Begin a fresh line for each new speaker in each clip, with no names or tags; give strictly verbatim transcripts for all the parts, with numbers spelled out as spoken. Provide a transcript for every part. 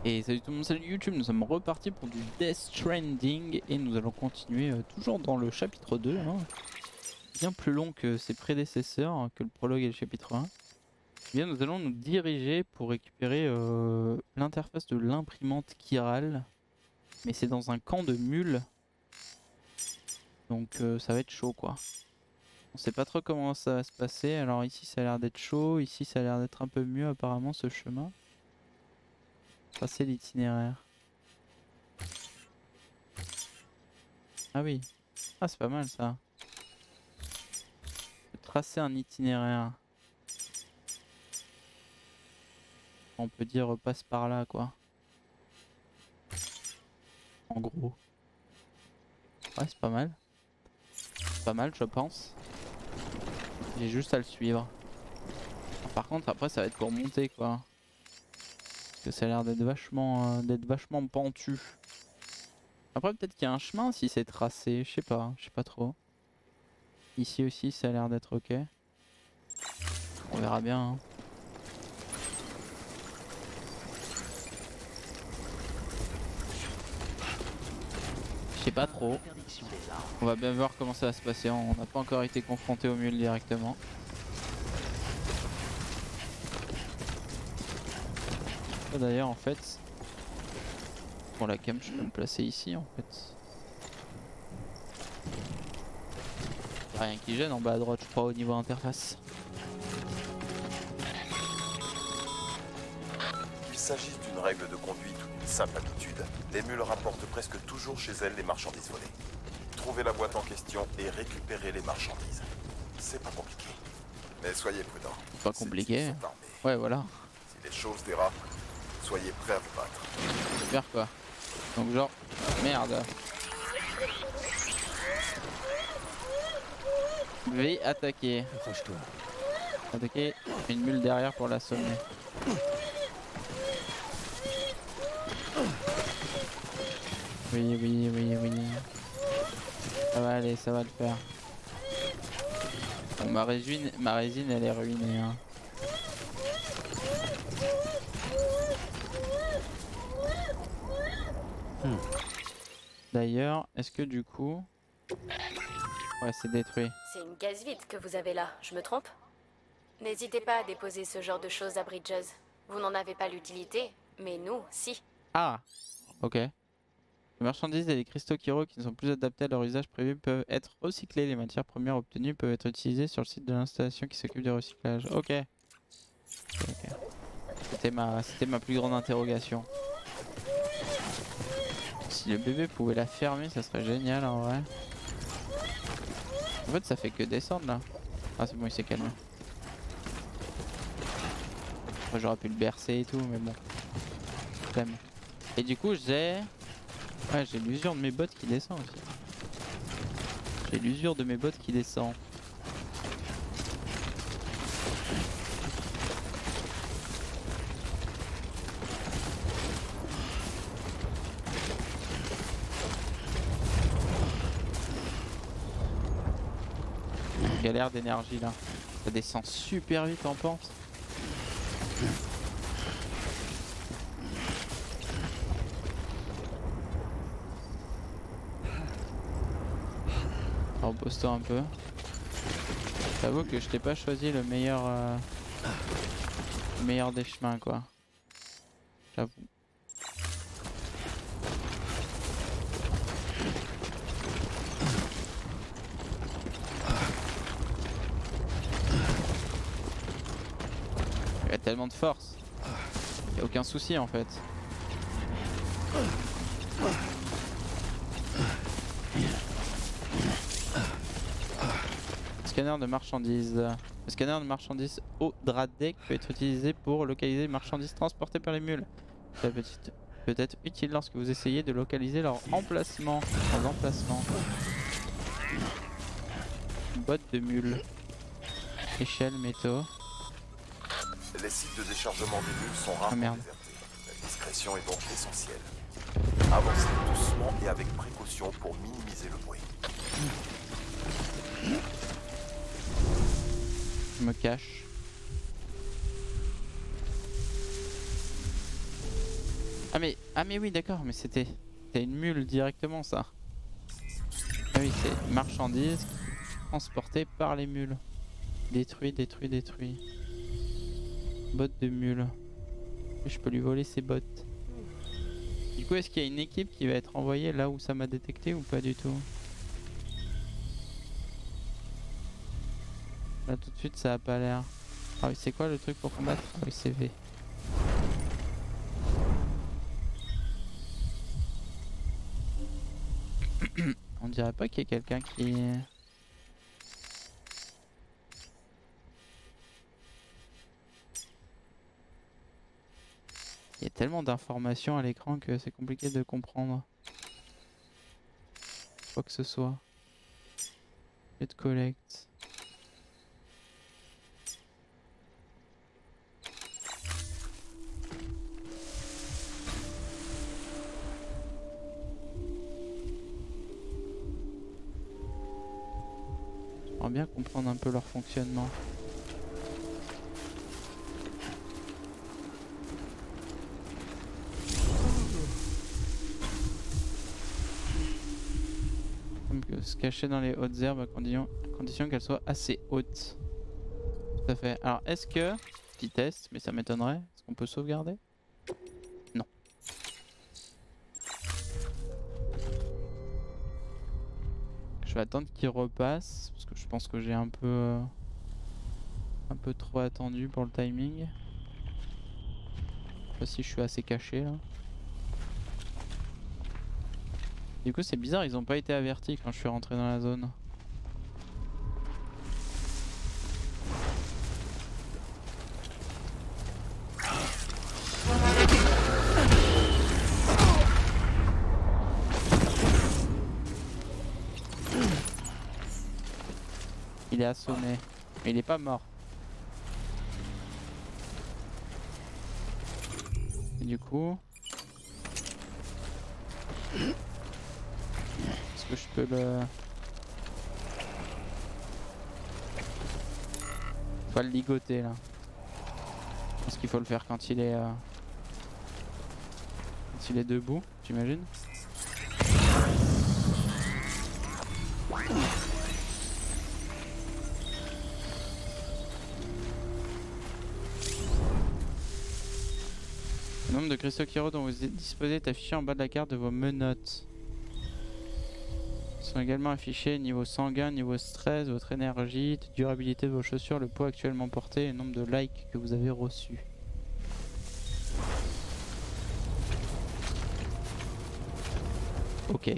Et salut tout le monde, salut YouTube, nous sommes repartis pour du Death Stranding et nous allons continuer euh, toujours dans le chapitre deux, hein. Bien plus long que ses prédécesseurs, hein, que le prologue et le chapitre un. Et bien nous allons nous diriger pour récupérer euh, l'interface de l'imprimante chirale, mais c'est dans un camp de mules, donc euh, ça va être chaud quoi. On sait pas trop comment ça va se passer, alors ici ça a l'air d'être chaud, ici ça a l'air d'être un peu mieux apparemment ce chemin. Tracer l'itinéraire. Ah oui. Ah c'est pas mal ça. Tracer un itinéraire. On peut dire passe par là quoi. En gros. Ouais c'est pas mal. C'est pas mal je pense. J'ai juste à le suivre. Par contre après ça va être pour monter quoi. Parce que ça a l'air d'être vachement, euh, d'être vachement pentu. Après peut-être qu'il y a un chemin si c'est tracé, je sais pas, je sais pas trop. Ici aussi ça a l'air d'être ok. On verra bien hein. Je sais pas trop. On va bien voir comment ça va se passer, on n'a pas encore été confronté aux mules directement. D'ailleurs en fait, pour la cam je peux me placer ici en fait. Rien qui gêne en bas à droite je crois au niveau interface.
Il s'agit d'une règle de conduite ou d'une simple habitude. Les mules rapportent presque toujours chez elles les marchandises volées. Trouvez la boîte en question et récupérez les marchandises. C'est pas compliqué. Mais soyez prudents.
Pas compliqué. Ouais voilà.
Si les choses dérapent, soyez prêts à vous battre.
Super quoi. Donc genre, merde. V attaquer.
Accroche-toi.
Attaquer une mule derrière pour l'assommer. Oui, oui, oui, oui. Ça va aller, ça va le faire. Bon, ma résine, ma résine elle est ruinée. Hein. Hmm. D'ailleurs, est-ce que du coup... Ouais, c'est détruit.
C'est une gaz vide que vous avez là, je me trompe? N'hésitez pas à déposer ce genre de choses à Bridges. Vous n'en avez pas l'utilité, mais nous, si.
Ah, ok. Les marchandises et les cristaux Kiro qui ne sont plus adaptés à leur usage prévu peuvent être recyclés. Les matières premières obtenues peuvent être utilisées sur le site de l'installation qui s'occupe du recyclage. Ok. Okay, okay. C'était ma, c'était ma plus grande interrogation. Si le bébé pouvait la fermer, ça serait génial en vrai. En fait, ça fait que descendre là. Ah, c'est bon, il s'est calmé. J'aurais pu le bercer et tout, mais bon. Flemme. Et du coup, j'ai. Ouais, j'ai l'usure de mes bottes qui descend aussi. J'ai l'usure de mes bottes qui descend. Galère d'énergie là. Ça descend super vite en pente. Repose-toi un peu. J'avoue que je t'ai pas choisi le meilleur euh, le meilleur des chemins quoi. J'avoue. Il y a tellement de force. Il y a aucun souci en fait. Scanner de marchandises. Le scanner de marchandises au Dradec peut être utilisé pour localiser les marchandises transportées par les mules. Ça peut, peut être utile lorsque vous essayez de localiser leur emplacement. Leur emplacement. Botte de mules. Échelle, métaux.
Les sites de déchargement des mules sont rarement
ah,
désertés. La discrétion est donc essentielle. Avancez doucement et avec précaution pour minimiser le bruit.
Je me cache. Ah mais, ah mais oui d'accord, mais c'était une mule directement ça. Ah oui, c'est marchandises transportées par les mules. Détruit, détruit, détruit. Bottes de mule. Je peux lui voler ses bottes. Du coup, est-ce qu'il y a une équipe qui va être envoyée là où ça m'a détecté ou pas du tout? Là tout de suite ça a pas l'air. Ah oui, c'est quoi le truc pour combattre? Ah oui, c'est V. On dirait pas qu'il y ait quelqu'un qui... Il y a tellement d'informations à l'écran que c'est compliqué de comprendre quoi que ce soit. Get collect. J'aimerais bien comprendre un peu leur fonctionnement. Se cacher dans les hautes herbes à condition, à condition qu'elles soient assez hautes. Tout à fait. Alors est-ce que, petit test, mais ça m'étonnerait, est-ce qu'on peut sauvegarder? Non. Je vais attendre qu'il repasse, parce que je pense que j'ai un peu... Euh, un peu trop attendu pour le timing. Je sais pas si je suis assez caché là. Du coup c'est bizarre, ils ont pas été avertis quand je suis rentré dans la zone. Il est assommé, mais il est pas mort. Et du coup... Est-ce que je peux le... Faut le ligoter là. Est-ce qu'il faut le faire quand il est... Euh... Quand il est debout, j'imagine. Le nombre de cristaux Kiro dont vous disposez est affiché en bas de la carte de vos menottes. Ils sont également affichés niveau sanguin, niveau stress, votre énergie, durabilité de vos chaussures, le poids actuellement porté et le nombre de likes que vous avez reçus. Ok.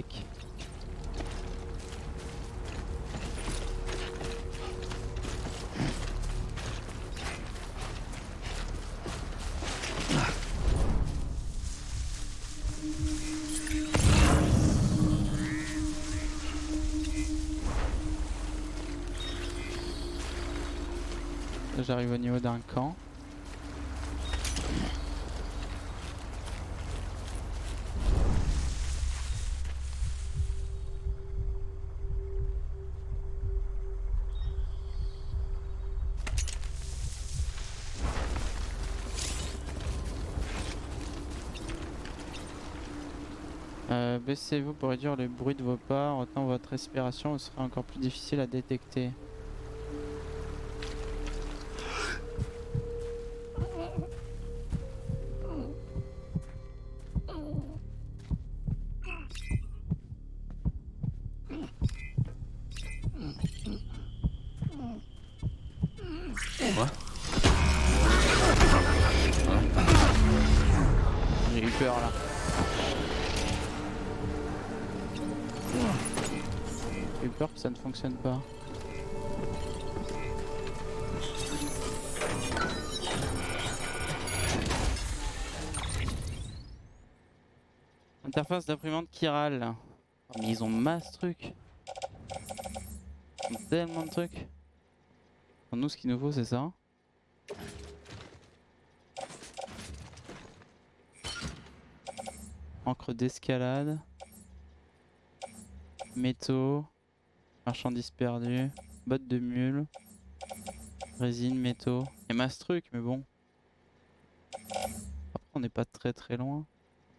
J'arrive au niveau d'un camp. Euh, baissez-vous pour réduire le bruit de vos pas, en retenant votre respiration, ce sera encore plus difficile à détecter. J'ai eu peur là. J'ai eu peur que ça ne fonctionne pas. Interface d'imprimante Chiral. Oh, mais ils ont masse trucs. Ils ont tellement de trucs. Nous, ce qu'il nous faut, c'est ça. Encre d'escalade. Métaux. Marchandises perdues. Bottes de mule. Résine, métaux. Il y a masse trucs, mais bon. Après, on n'est pas très très loin.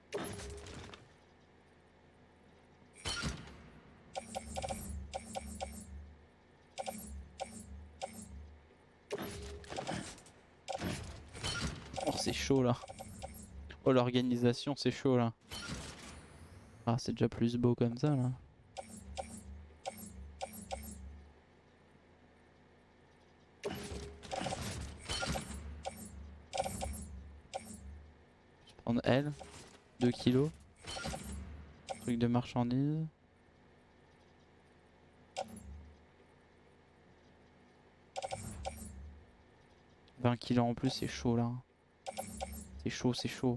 Oh c'est chaud là. Oh l'organisation c'est chaud là. Ah c'est déjà plus beau comme ça là. Je vais prendre elle. deux kilos. Truc de marchandises. vingt kilos en plus c'est chaud là. C'est chaud, c'est chaud.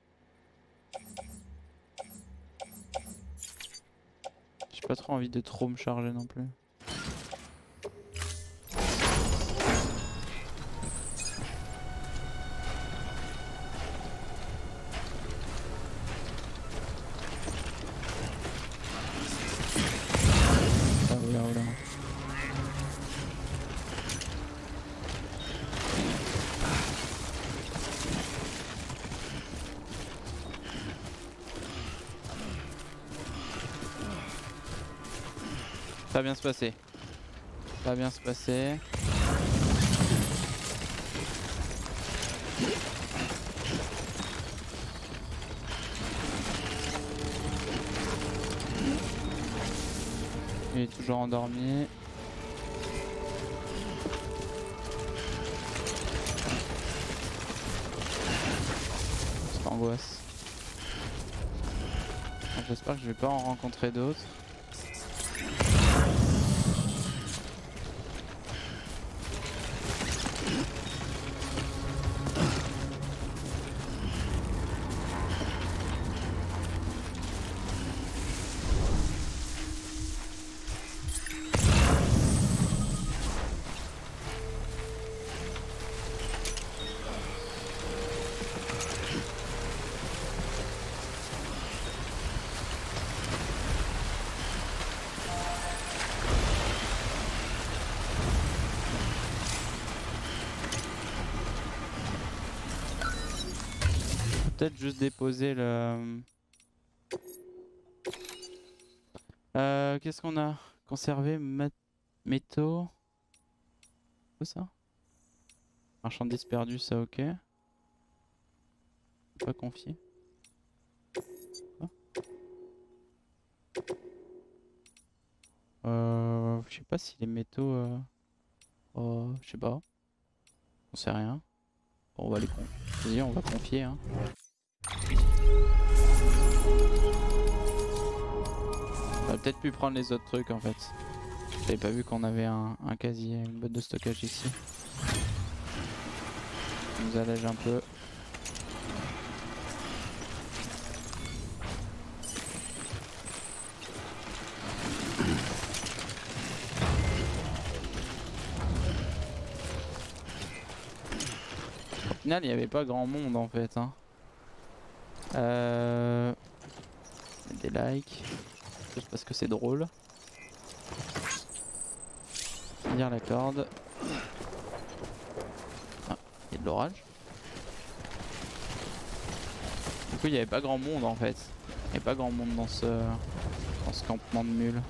J'ai pas trop envie de trop me charger non plus. Ah voilà, voilà. Ça va bien se passer. Ça va bien se passer. Il est toujours endormi. C'est angoisse. J'espère que je vais pas en rencontrer d'autres. Peut-être juste déposer le... Euh, Qu'est-ce qu'on a? Conserver, mat... métaux... Quoi ça? Marchandises perdues, ça ok. Pas confié. Ah. Euh... Je sais pas si les métaux... Euh... Oh, je sais pas. On sait rien. Bon, on va les confier, on va confier hein. On aurait peut-être pu prendre les autres trucs en fait. J'avais pas vu qu'on avait un, un casier, une boîte de stockage ici. Ça nous allège un peu. Au final il n'y avait pas grand monde en fait hein. Euh... Des likes. Juste parce que c'est drôle. Finir la corde. Ah, il y a de l'orage. Du coup il n'y avait pas grand monde en fait. Il n'y avait pas grand monde dans ce, dans ce campement de mules.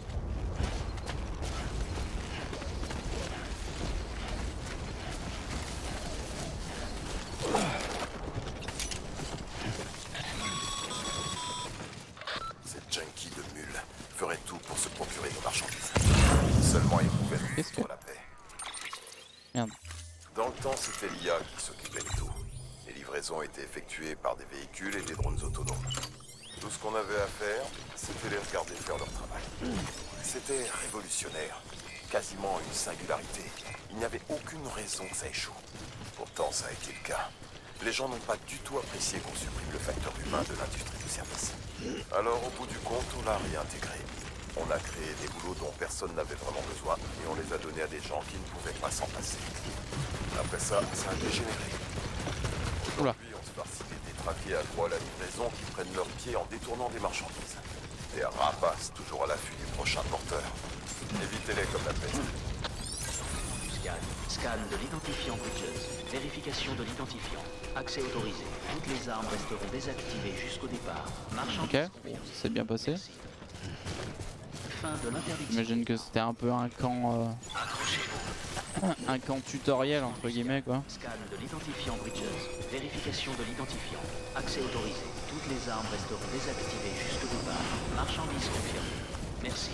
Qu'est-ce que...
la paix.
Merde.
Dans le temps, c'était l'I A qui s'occupait de tout. Les livraisons étaient effectuées par des véhicules et des drones autonomes. Tout ce qu'on avait à faire, c'était les regarder faire leur travail. C'était révolutionnaire, quasiment une singularité. Il n'y avait aucune raison que ça échoue. Pourtant, ça a été le cas. Les gens n'ont pas du tout apprécié qu'on supprime le facteur humain de l'industrie du service. Alors, au bout du compte, on l'a réintégré. On a créé des boulots dont personne n'avait vraiment besoin et on les a donnés à des gens qui ne pouvaient pas s'en passer. Après ça, ça a dégénéré. Aujourd'hui, on se farcit des détraqués à droit à la livraison qui prennent leurs pieds en détournant des marchandises. Des rapaces toujours à l'affût du prochain porteur. Évitez-les comme la peste.
spécial. Scan de l'identifiant Bridges. Vérification de l'identifiant. Accès autorisé. Toutes les armes resteront désactivées jusqu'au départ. Marchandise.
Ok, c'est bien passé.
Fin de l'interdiction.
J'imagine que c'était un peu un camp... Euh... un camp tutoriel entre guillemets quoi.
Scan de l'identifiant Bridges. Vérification de l'identifiant. Accès autorisé. Toutes les armes resteront désactivées jusqu'au départ. Marchandise confirmée. Merci.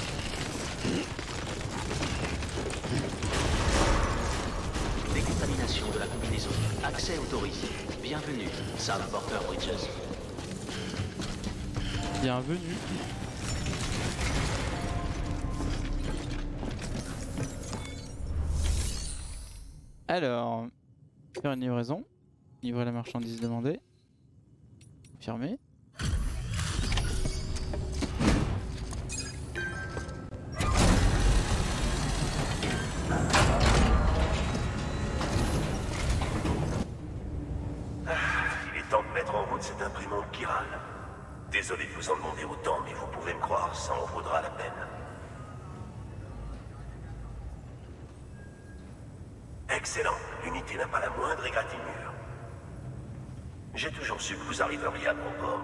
Décontamination de la combinaison. Accès autorisé. Bienvenue, Sam Porter Bridges.
Bienvenue. Alors, faire une livraison, livrer la marchandise demandée, confirmer.
Il est temps de mettre en route cette imprimante Kiral. Désolé de vous en demander autant, mais vous pouvez me croire, ça en vaudra la peine. Excellent. L'unité n'a pas la moindre égratignure. J'ai toujours su que vous arriveriez à bon port.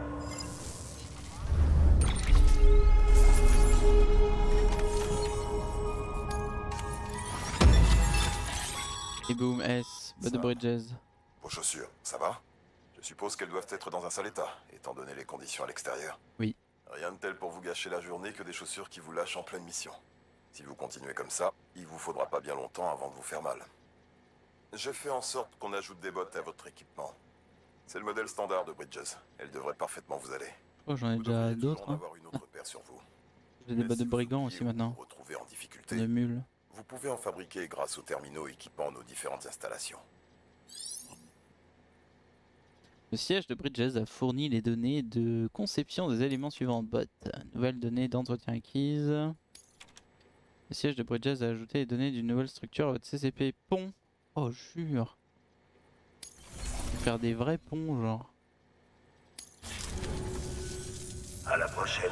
Et boum, S, Bud Bridges.
Vos chaussures, ça va? Je suppose qu'elles doivent être dans un sale état, étant donné les conditions à l'extérieur.
Oui.
Rien de tel pour vous gâcher la journée que des chaussures qui vous lâchent en pleine mission. Si vous continuez comme ça, il vous faudra pas bien longtemps avant de vous faire mal. J'ai fait en sorte qu'on ajoute des bottes à votre équipement. C'est le modèle standard de Bridges. Elle devrait parfaitement vous aller.
Oh, j'en ai
Vous
déjà
devriez toujours
d'autres.
en
Hein.
avoir une autre paire sur vous.
J'ai des
Mais
bottes de
si vous
brigands
oubliez
aussi
ou
maintenant.
vous vous retrouvez en difficulté,
De mules.
vous pouvez en fabriquer grâce aux terminaux équipant nos différentes installations.
Le siège de Bridges a fourni les données de conception des éléments suivants. Bot. Nouvelles données d'entretien acquises. Le siège de Bridges a ajouté les données d'une nouvelle structure à votre C C P. Pont. Oh, jure. Faire des vrais ponts, genre.
À la prochaine.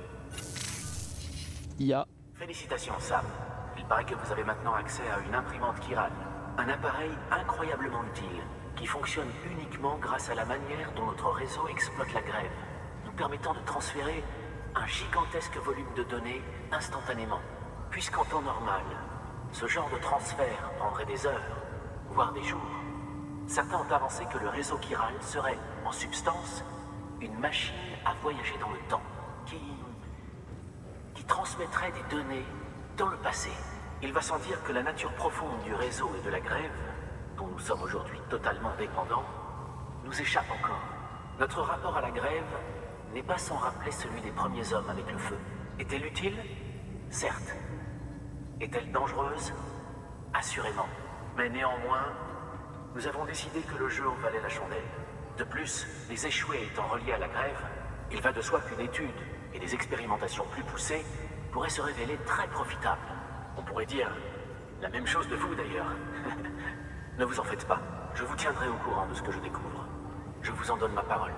I A.
Félicitations, Sam. Il paraît que vous avez maintenant accès à une imprimante Kiral. Un appareil incroyablement utile, qui fonctionne uniquement grâce à la manière dont notre réseau exploite la grève, nous permettant de transférer un gigantesque volume de données instantanément. Puisqu'en temps normal, ce genre de transfert prendrait des heures, voire des jours, certains ont avancé que le réseau Kiral serait, en substance, une machine à voyager dans le temps, qui... qui transmettrait des données dans le passé. Il va sans dire que la nature profonde du réseau et de la grève, dont nous sommes aujourd'hui totalement dépendants, nous échappe encore. Notre rapport à la grève n'est pas sans rappeler celui des premiers hommes avec le feu. Est-elle utile? Certes. Est-elle dangereuse? Assurément. Mais néanmoins, nous avons décidé que le jeu en valait la chandelle. De plus, les échoués étant reliés à la grève, il va de soi qu'une étude et des expérimentations plus poussées pourraient se révéler très profitables. On pourrait dire la même chose de vous d'ailleurs. Ne vous en faites pas, je vous tiendrai au courant de ce que je découvre. Je vous en donne ma parole.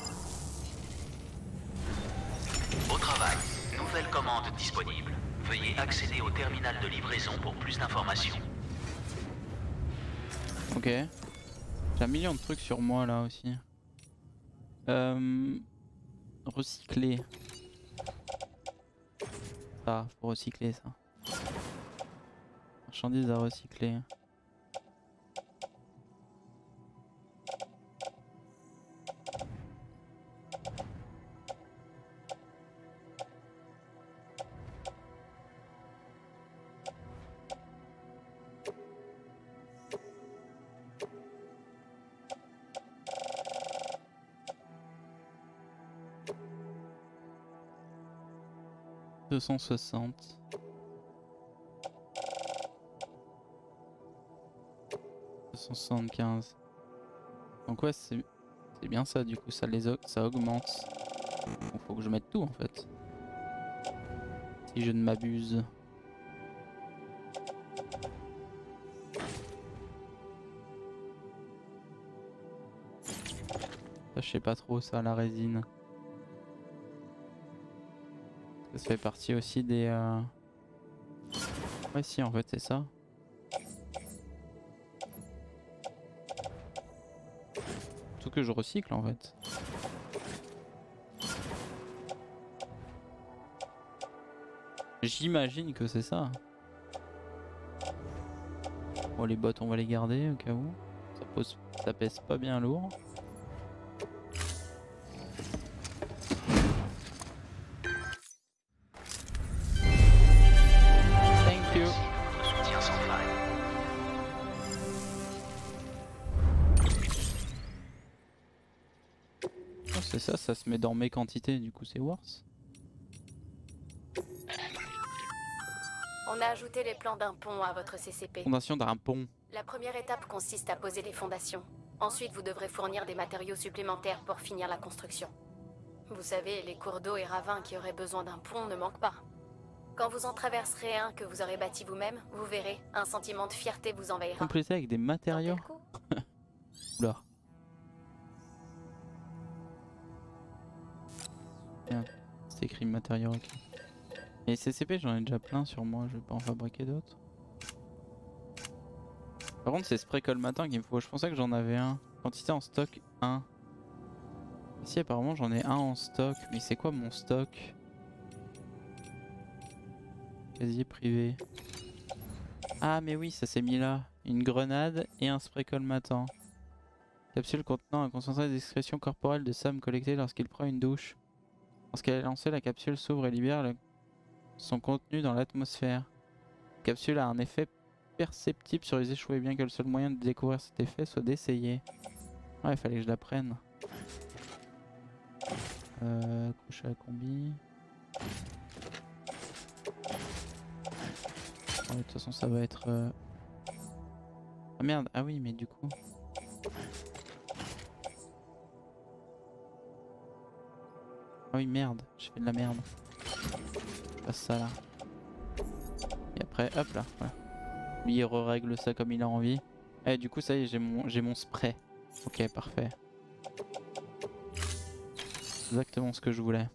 Au travail, nouvelle commande disponible. Veuillez accéder au terminal de livraison pour plus d'informations.
Ok. J'ai un million de trucs sur moi là aussi. Euh... Recycler. Ça, faut recycler ça. Marchandises à recycler. deux cent soixante. deux cent soixante-quinze. Donc ouais, c'est bien ça, du coup ça les ça augmente. Donc faut que je mette tout en fait. Si je ne m'abuse. Ça, je sais pas trop ça, la résine. Ça fait partie aussi des... Euh... Ouais si en fait c'est ça. Surtout que je recycle en fait. J'imagine que c'est ça. Bon, les bottes on va les garder au cas où. Ça, pose, ça pèse pas bien lourd. Thank you.
Soutien sans faille.
Oh, c'est ça, ça se met dans mes quantités, du coup c'est worse.
On a ajouté les plans d'un pont à votre C C P.
Fondation d'un pont.
La première étape consiste à poser les fondations. Ensuite, vous devrez fournir des matériaux supplémentaires pour finir la construction. Vous savez, les cours d'eau et ravins qui auraient besoin d'un pont ne manquent pas. Quand vous en traverserez un que vous aurez bâti vous-même, vous verrez, un sentiment de fierté vous envahira.
Complété avec des matériaux. Oula. Bien, c'est écrit matériaux, ok. Et C C P, j'en ai déjà plein sur moi, je vais pas en fabriquer d'autres. Par contre, c'est spray colmatant qu'il me faut. Je pensais que j'en avais un. Quantité en stock un. Ici, apparemment, j'en ai un en stock. Mais c'est quoi mon stock? Casier privé. Ah, mais oui, ça s'est mis là. Une grenade et un spray colmatant. Capsule contenant un concentré d'excrétion corporelle de Sam collecté lorsqu'il prend une douche. Lorsqu'elle est lancée, la capsule s'ouvre et libère le... son contenu dans l'atmosphère. La capsule a un effet perceptible sur les échoués, bien que le seul moyen de découvrir cet effet soit d'essayer. Ouais, il fallait que je la prenne. Euh, couche à la combi. Ouais, de toute façon, ça va être... Euh... Ah merde, ah oui, mais du coup... Ah oui, merde, j'ai fait de la merde. Je passe ça là. Et après, hop là, voilà. Lui, il règle ça comme il a envie. Et du coup, ça y est, j'ai mon, j'ai mon spray. Ok, parfait. Exactement ce que je voulais.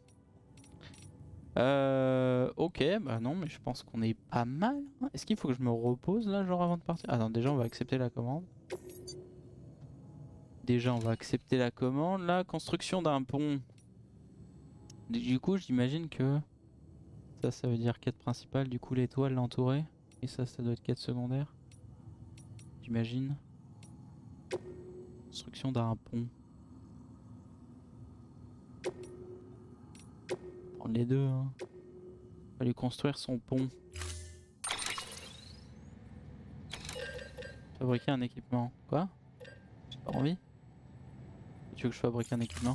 Euh, ok, bah non, mais je pense qu'on est pas mal. Est-ce qu'il faut que je me repose là, genre avant de partir? Ah non, déjà, on va accepter la commande. Déjà, on va accepter la commande. Là, construction d'un pont. Du coup, j'imagine que ça, ça veut dire quête principale. Du coup, l'étoile l'entourer. Et ça, ça doit être quête secondaire. J'imagine. Construction d'un pont. Prendre les deux. Hein. Va lui construire son pont. Fabriquer un équipement. Quoi? J'ai pas envie. Tu veux que je fabrique un équipement?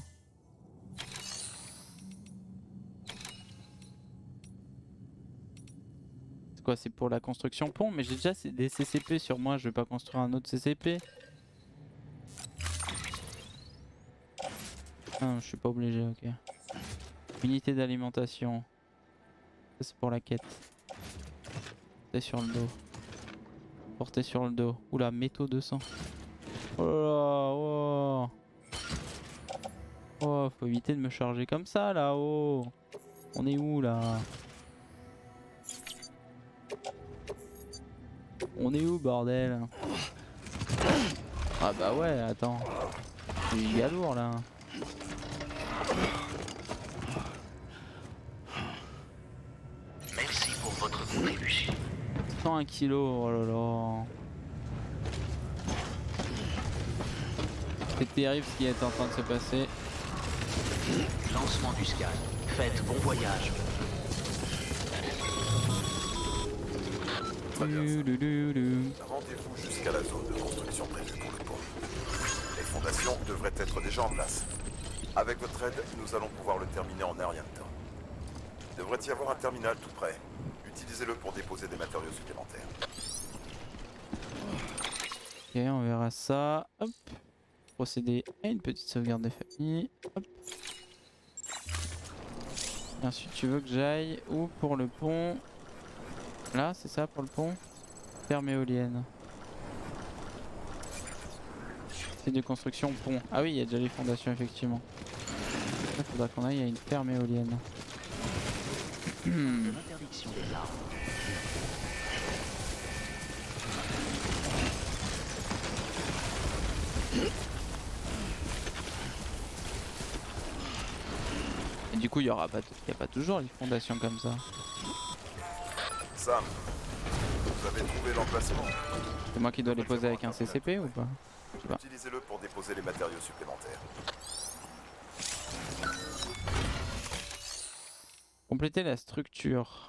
Quoi, c'est pour la construction pont, mais j'ai déjà des C C P sur moi, je vais pas construire un autre C C P. Ah, je suis pas obligé, ok. Unité d'alimentation. Ça c'est pour la quête. Porter sur le dos. Porter sur le dos. Oula, métaux deux cents. Oh là là, oh. Oh, faut éviter de me charger comme ça là-haut. On est où là? On est où bordel? Ah bah ouais, attends. C'est giga lourd là.
Merci pour votre contribution.
cent un kilos, oh là là. C'est terrible ce qui est en train de se passer.
Lancement du scan. Faites bon voyage.
Rendez-vous jusqu'à la zone de construction prévue pour le pont. Les fondations devraient être déjà en place. Avec votre aide, nous allons pouvoir le terminer en un rien de temps. Il devrait y avoir un terminal tout près. Utilisez-le pour déposer des matériaux supplémentaires.
Ok, on verra ça. Hop. Procéder à une petite sauvegarde des familles. Hop. Et ensuite, tu veux que j'aille où pour le pont? Là, c'est ça pour le pont? Ferme éolienne. C'est de construction pont. Ah oui, il y a déjà les fondations effectivement. Il faudra qu'on aille à une ferme éolienne.
L'interdiction des armes.
du coup, il y aura pas, y a pas toujours les fondations comme ça.
Sam, vous avez trouvé l'emplacement.
C'est moi qui dois les poser avec un C C P ou pas? Je sais pas.
Utilisez-le pour déposer les matériaux supplémentaires.
Compléter la structure.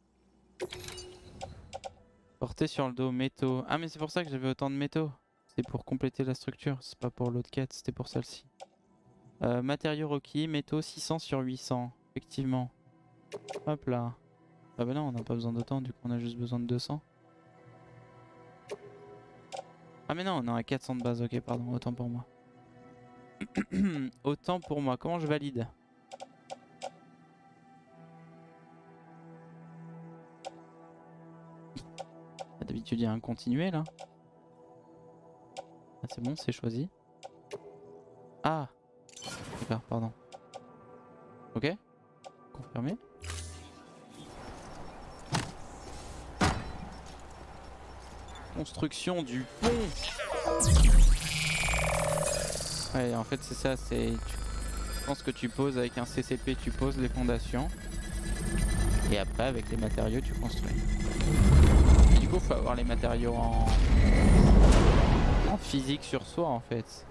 Porter sur le dos métaux. Ah mais c'est pour ça que j'avais autant de métaux. C'est pour compléter la structure, c'est pas pour l'autre quête, c'était pour celle-ci. Euh, matériaux requis, métaux six cents sur huit cents, effectivement. Hop là. Ah bah non, on n'a pas besoin d'autant, du coup on a juste besoin de deux cents. Ah mais non, on a à quatre cents de base, ok pardon, autant pour moi. Autant pour moi, comment je valide? D'habitude il y a un continué là. Ah c'est bon, c'est choisi. Ah d'accord, pardon. Ok. Confirmé. Construction du pont. Ouais en fait c'est ça, c'est... Je pense que tu poses avec un C C P, tu poses les fondations. Et après avec les matériaux tu construis. Et du coup faut avoir les matériaux en... en physique sur soi en fait.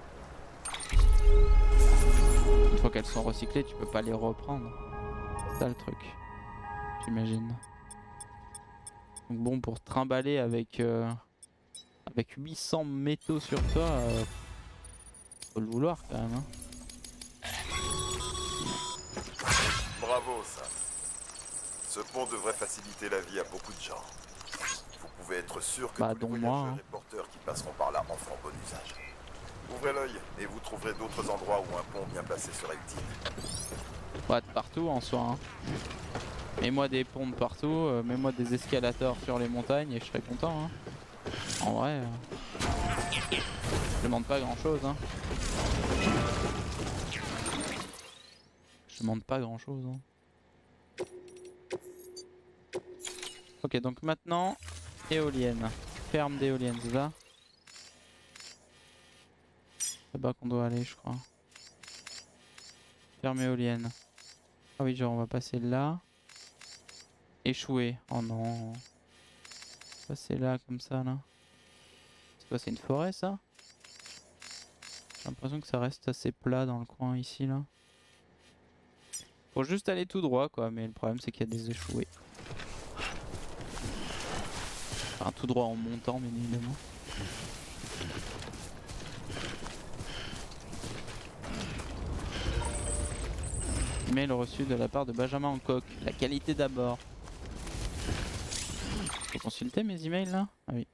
Une fois qu'elles sont recyclées tu peux pas les reprendre. C'est ça le truc. J'imagine. Donc bon, pour trimballer avec euh, avec huit cents métaux sur toi, euh, faut le vouloir quand même. Hein.
Bravo Sam. Ce pont devrait faciliter la vie à beaucoup de gens. Vous pouvez être sûr que
Bah,
tous les
dont
voyageurs
moi, hein.
et porteurs qui passeront par là en feront bon usage. Ouvrez l'œil et vous trouverez d'autres endroits où un pont bien placé serait utile.
Ouais, de partout en soi. Hein. Mets-moi des ponts de partout, euh, mets-moi des escalators sur les montagnes et je serai content. Hein. En vrai, euh, je demande pas grand chose. Hein. Je demande pas grand chose. Hein. Ok, donc maintenant, éolienne. Ferme d'éoliennes, c'est ça? C'est là-bas qu'on doit aller, je crois. Ferme éolienne. Ah oui, genre on va passer là. Échouer. Oh non. Passer là comme ça là. C'est quoi, c'est une forêt ça? J'ai l'impression que ça reste assez plat dans le coin ici là. Faut juste aller tout droit quoi, mais le problème c'est qu'il y a des échoués. Enfin tout droit en montant bien évidemment. Email reçu de la part de Benjamin Hancock. La qualité d'abord. Faut consulter mes emails là? Ah oui.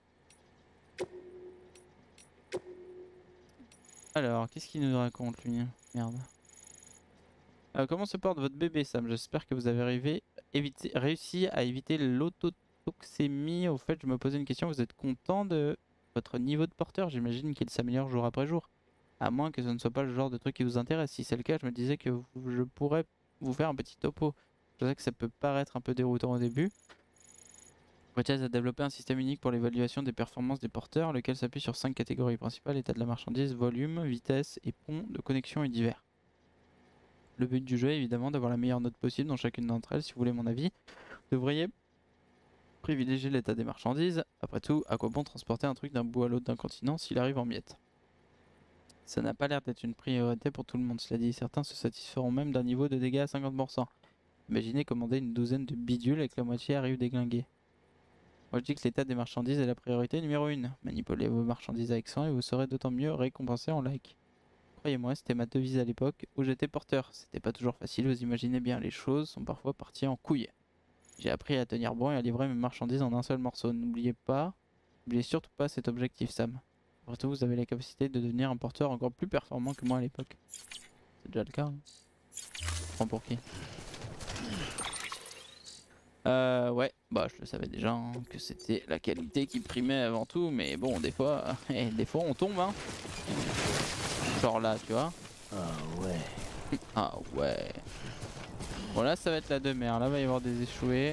Alors, qu'est-ce qu'il nous raconte lui? Merde. Euh, comment se porte votre bébé Sam? J'espère que vous avez arrivé, éviter, réussi à éviter l'autotoxémie. Au fait, je me posais une question. Vous êtes content de votre niveau de porteur? J'imagine qu'il s'améliore jour après jour. À moins que ce ne soit pas le genre de truc qui vous intéresse. Si c'est le cas, je me disais que vous, je pourrais vous faire un petit topo. Je sais que ça peut paraître un peu déroutant au début. Wattiaz a développé un système unique pour l'évaluation des performances des porteurs, lequel s'appuie sur cinq catégories principales: état de la marchandise, volume, vitesse et pont de connexion et divers. Le but du jeu est évidemment d'avoir la meilleure note possible dans chacune d'entre elles. Si vous voulez mon avis, vous devriez privilégier l'état des marchandises. Après tout, à quoi bon transporter un truc d'un bout à l'autre d'un continent s'il arrive en miettes? Ça n'a pas l'air d'être une priorité pour tout le monde. Cela dit, certains se satisferont même d'un niveau de dégâts à cinquante pour cent. Imaginez commander une douzaine de bidules et que la moitié arrive déglinguée. Moi je dis que l'état des marchandises est la priorité numéro une. Manipulez vos marchandises avec soin et vous serez d'autant mieux récompensé en like. Croyez-moi, c'était ma devise à l'époque où j'étais porteur. C'était pas toujours facile, vous imaginez bien, les choses sont parfois parties en couille. J'ai appris à tenir bon et à livrer mes marchandises en un seul morceau. N'oubliez pas, n'oubliez surtout pas cet objectif, Sam. Après tout, vous avez la capacité de devenir un porteur encore plus performant que moi à l'époque. C'est déjà le cas. Hein. Prends pour qui? Euh, ouais, bah je le savais déjà hein, que c'était la qualité qui primait avant tout, mais bon, des fois, euh, des fois on tombe, hein. Genre là, tu vois.
Ah ouais.
Ah ouais. Bon là, ça va être la demeure. Là, va y avoir des échoués.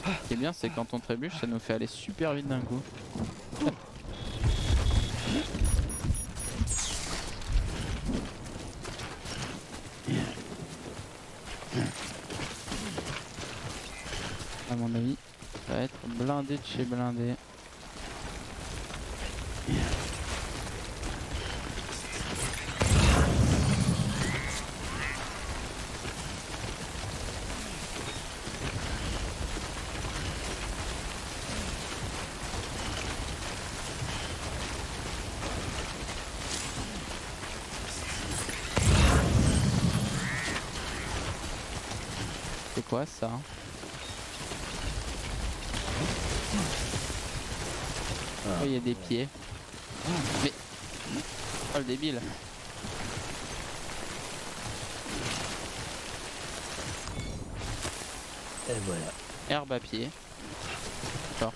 Ce qui est bien, c'est quand on trébuche, ça nous fait aller super vite d'un coup. À mon avis, ça va être blindé de chez blindé. C'est quoi ça? Oh, il y a des pieds. Mais... Oh le débile.
Et voilà.
Herbe à pied. D'accord.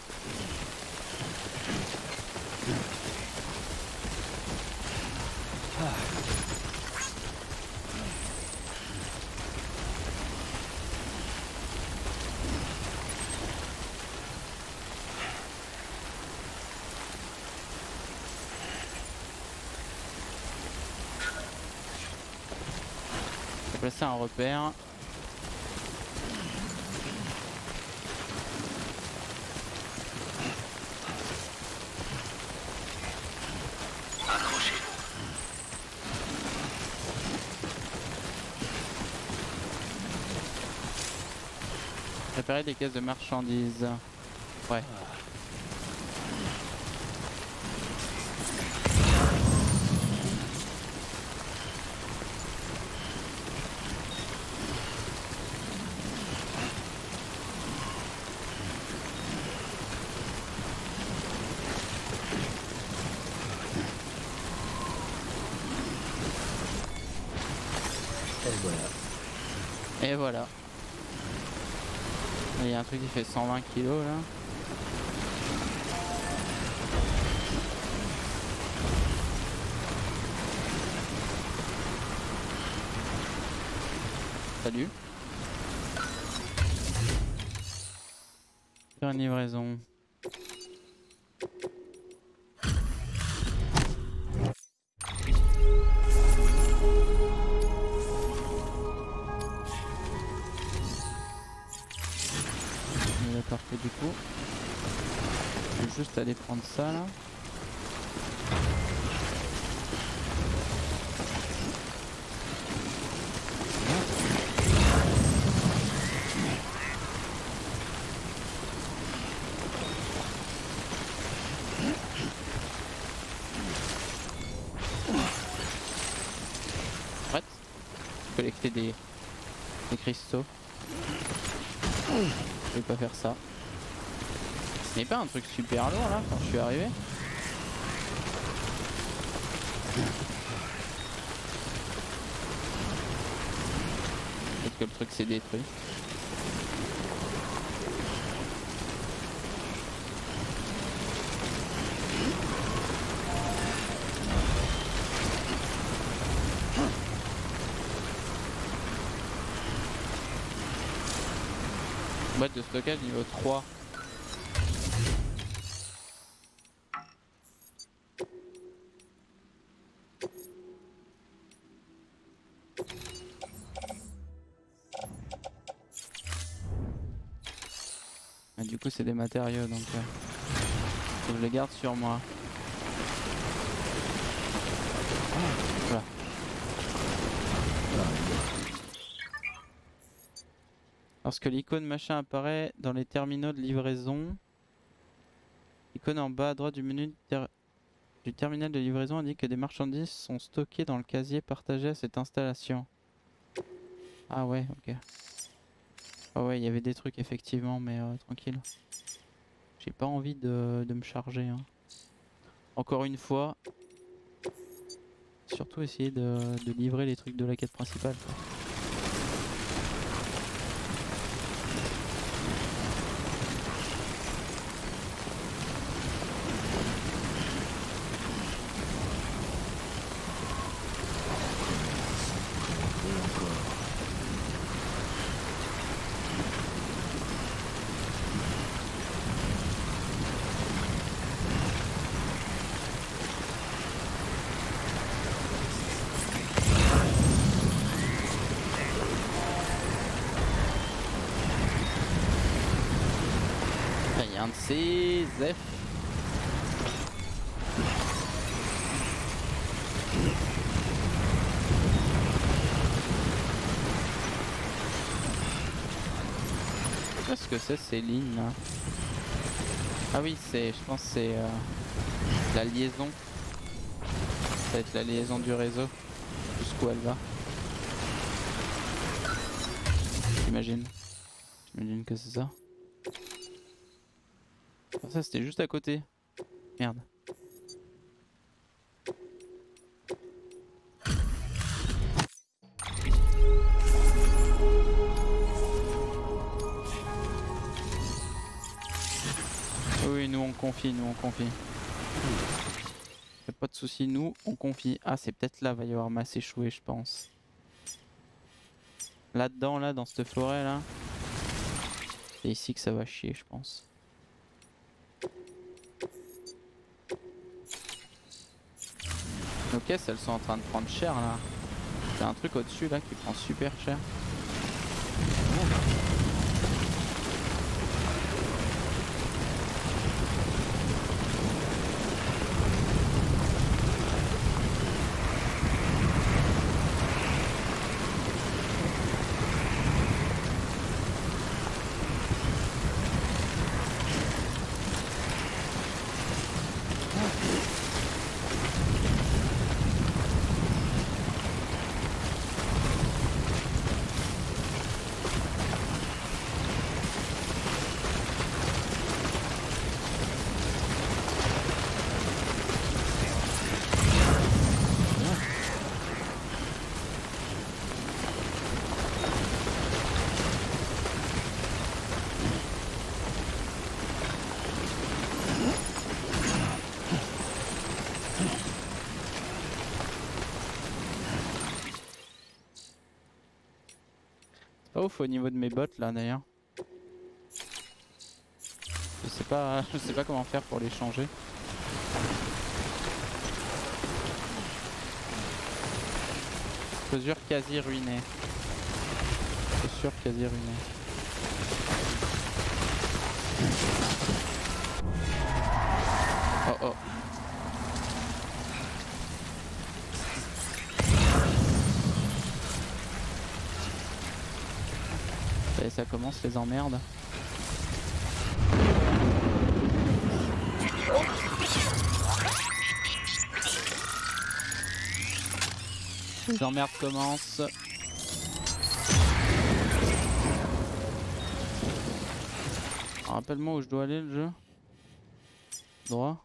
Placer un repère. Préparer des caisses de marchandises. Ouais.
Et voilà.
Et voilà. Il y a un truc qui fait cent vingt kilos là. Salut. Faire une livraison. Parfait du coup. Je vais juste aller prendre ça là. Prête. Collecter des, des cristaux. Je vais pas faire ça. Ce n'est pas un truc super lourd là quand je suis arrivé. Peut-être que le truc s'est détruit. Boîte de stockage niveau trois. Et du coup c'est des matériaux donc euh, faut que je les garde sur moi. Voilà. Lorsque l'icône machin apparaît dans les terminaux de livraison, l'icône en bas à droite du menu ter du terminal de livraison indique que des marchandises sont stockées dans le casier partagé à cette installation. Ah ouais, ok. Ah ouais, il y avait des trucs effectivement, mais euh, tranquille. J'ai pas envie de, de me charger. Hein. Encore une fois, surtout essayer de, de livrer les trucs de la quête principale. Quoi. un de ces F. Qu'est-ce que c'est ces lignes là? Ah oui, c'est, je pense que c'est euh, la liaison. Ça va être la liaison du réseau. Jusqu'où elle va. J'imagine. J'imagine que c'est ça. Oh, ça c'était juste à côté. Merde. Oui, nous on confie, nous on confie. Y'a pas de soucis, nous on confie. Ah, c'est peut-être là, va y avoir masse échouée, je pense. Là-dedans, là, dans cette forêt là. C'est ici que ça va chier, je pense. Nos caisses, elles sont en train de prendre cher là. C'est un truc au-dessus là qui prend super cher. Pas ouf au niveau de mes bottes là d'ailleurs. Je sais pas, je sais pas comment faire pour les changer. Chaussures quasi ruinées. Chaussures quasi ruinées. Oh oh. Et ça commence les emmerdes. Les emmerdes commencent. Rappelle-moi où je dois aller le jeu. Droit.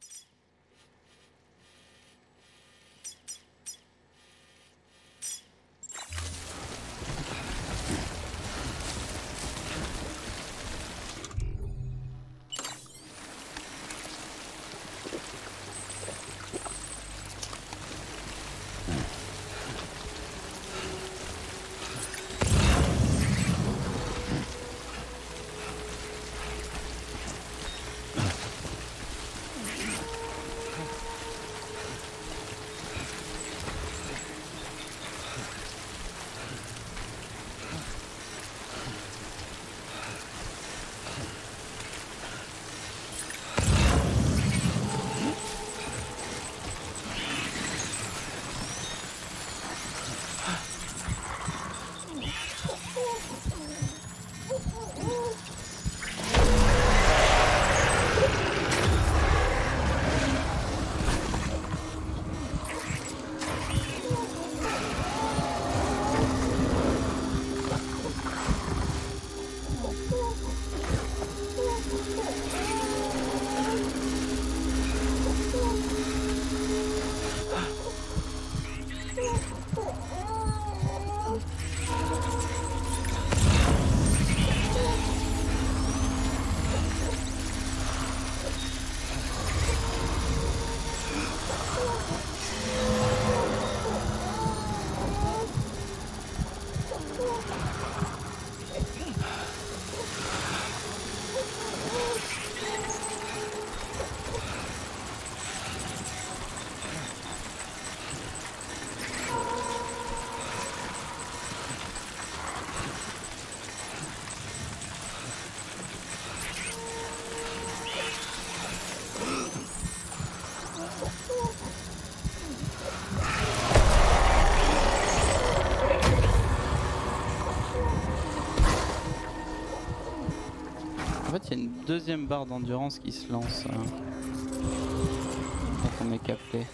fait, il y a une deuxième barre d'endurance qui se lance hein, quand on est capté.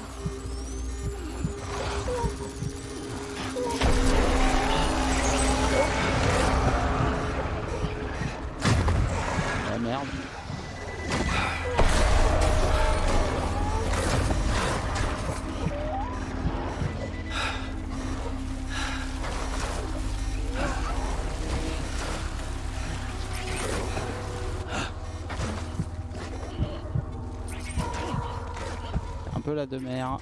Ah merde. Un peu la demeure.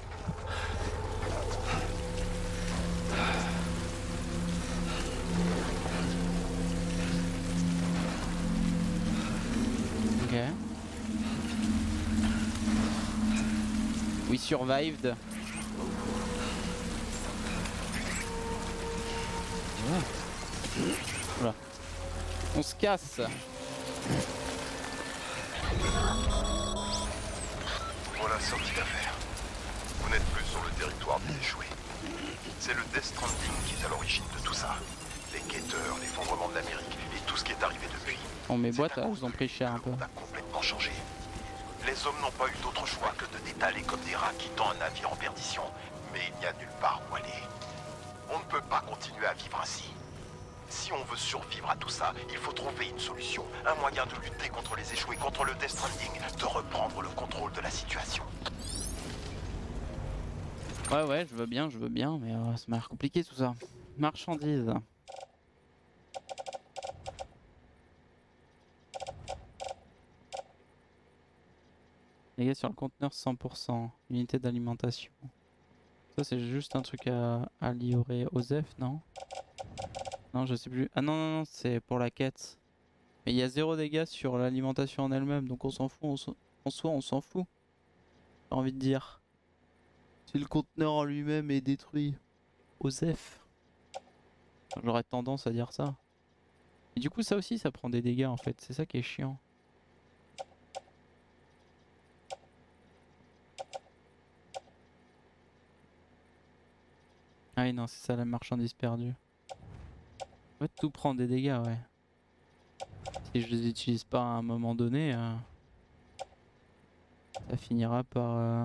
Ok. We survived. Ouais. Voilà. On se casse.
Voilà, sortie d'affaire. Vous n'êtes plus sur le territoire des échoués. C'est le Death Stranding qui est à l'origine de tout ça. Les guetteurs, l'effondrement de l'Amérique et tout ce qui est arrivé depuis.
Bon, mes boîtes, là, elles ont pris cher un peu.
Le monde a complètement changé. Les hommes n'ont pas eu d'autre choix que de détaler comme des rats quittant un navire en perdition. Mais il n'y a nulle part où aller. On ne peut pas continuer à vivre ainsi. Si on veut survivre à tout ça, il faut trouver une solution, un moyen de lutter contre les échoués, contre le Death Stranding, de reprendre le contrôle de la situation.
Ouais ouais, je veux bien, je veux bien, mais euh, ça m'a l'air compliqué tout ça. Marchandises. Les gars sur le conteneur cent pour cent, unité d'alimentation. Ça c'est juste un truc à, à livrer aux F, non? Non, je sais plus. Ah non, non, non, c'est pour la quête. Mais il y a zéro dégâts sur l'alimentation en elle-même, donc on s'en fout, on s'en- en soi on s'en fout. J'ai envie de dire. Si le conteneur en lui-même est détruit, aux F. J'aurais tendance à dire ça. Et du coup ça aussi ça prend des dégâts en fait, c'est ça qui est chiant. Ah oui non, c'est ça la marchandise perdue. En fait tout prend des dégâts, ouais. Si je les utilise pas à un moment donné, euh, ça finira par... Euh...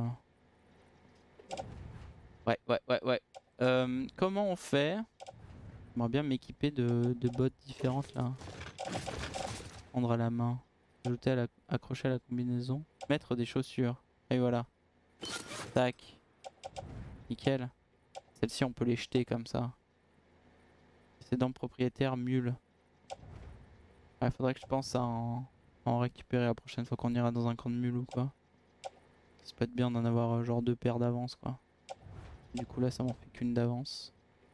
Ouais, ouais, ouais, ouais. Euh, comment on fait? J'aimerais bien m'équiper de, de bottes différentes là. Prendre à la main. Ajouter à la... accrocher à la combinaison. Mettre des chaussures. Et voilà. Tac. Nickel. Celles-ci on peut les jeter comme ça. Précédent propriétaire mule. Il faudrait que je pense à en... en récupérer la prochaine fois qu'on ira dans un camp de mule ou quoi. Ça peut être bien d'en avoir euh, genre deux paires d'avance quoi. Du coup là ça m'en fait qu'une d'avance.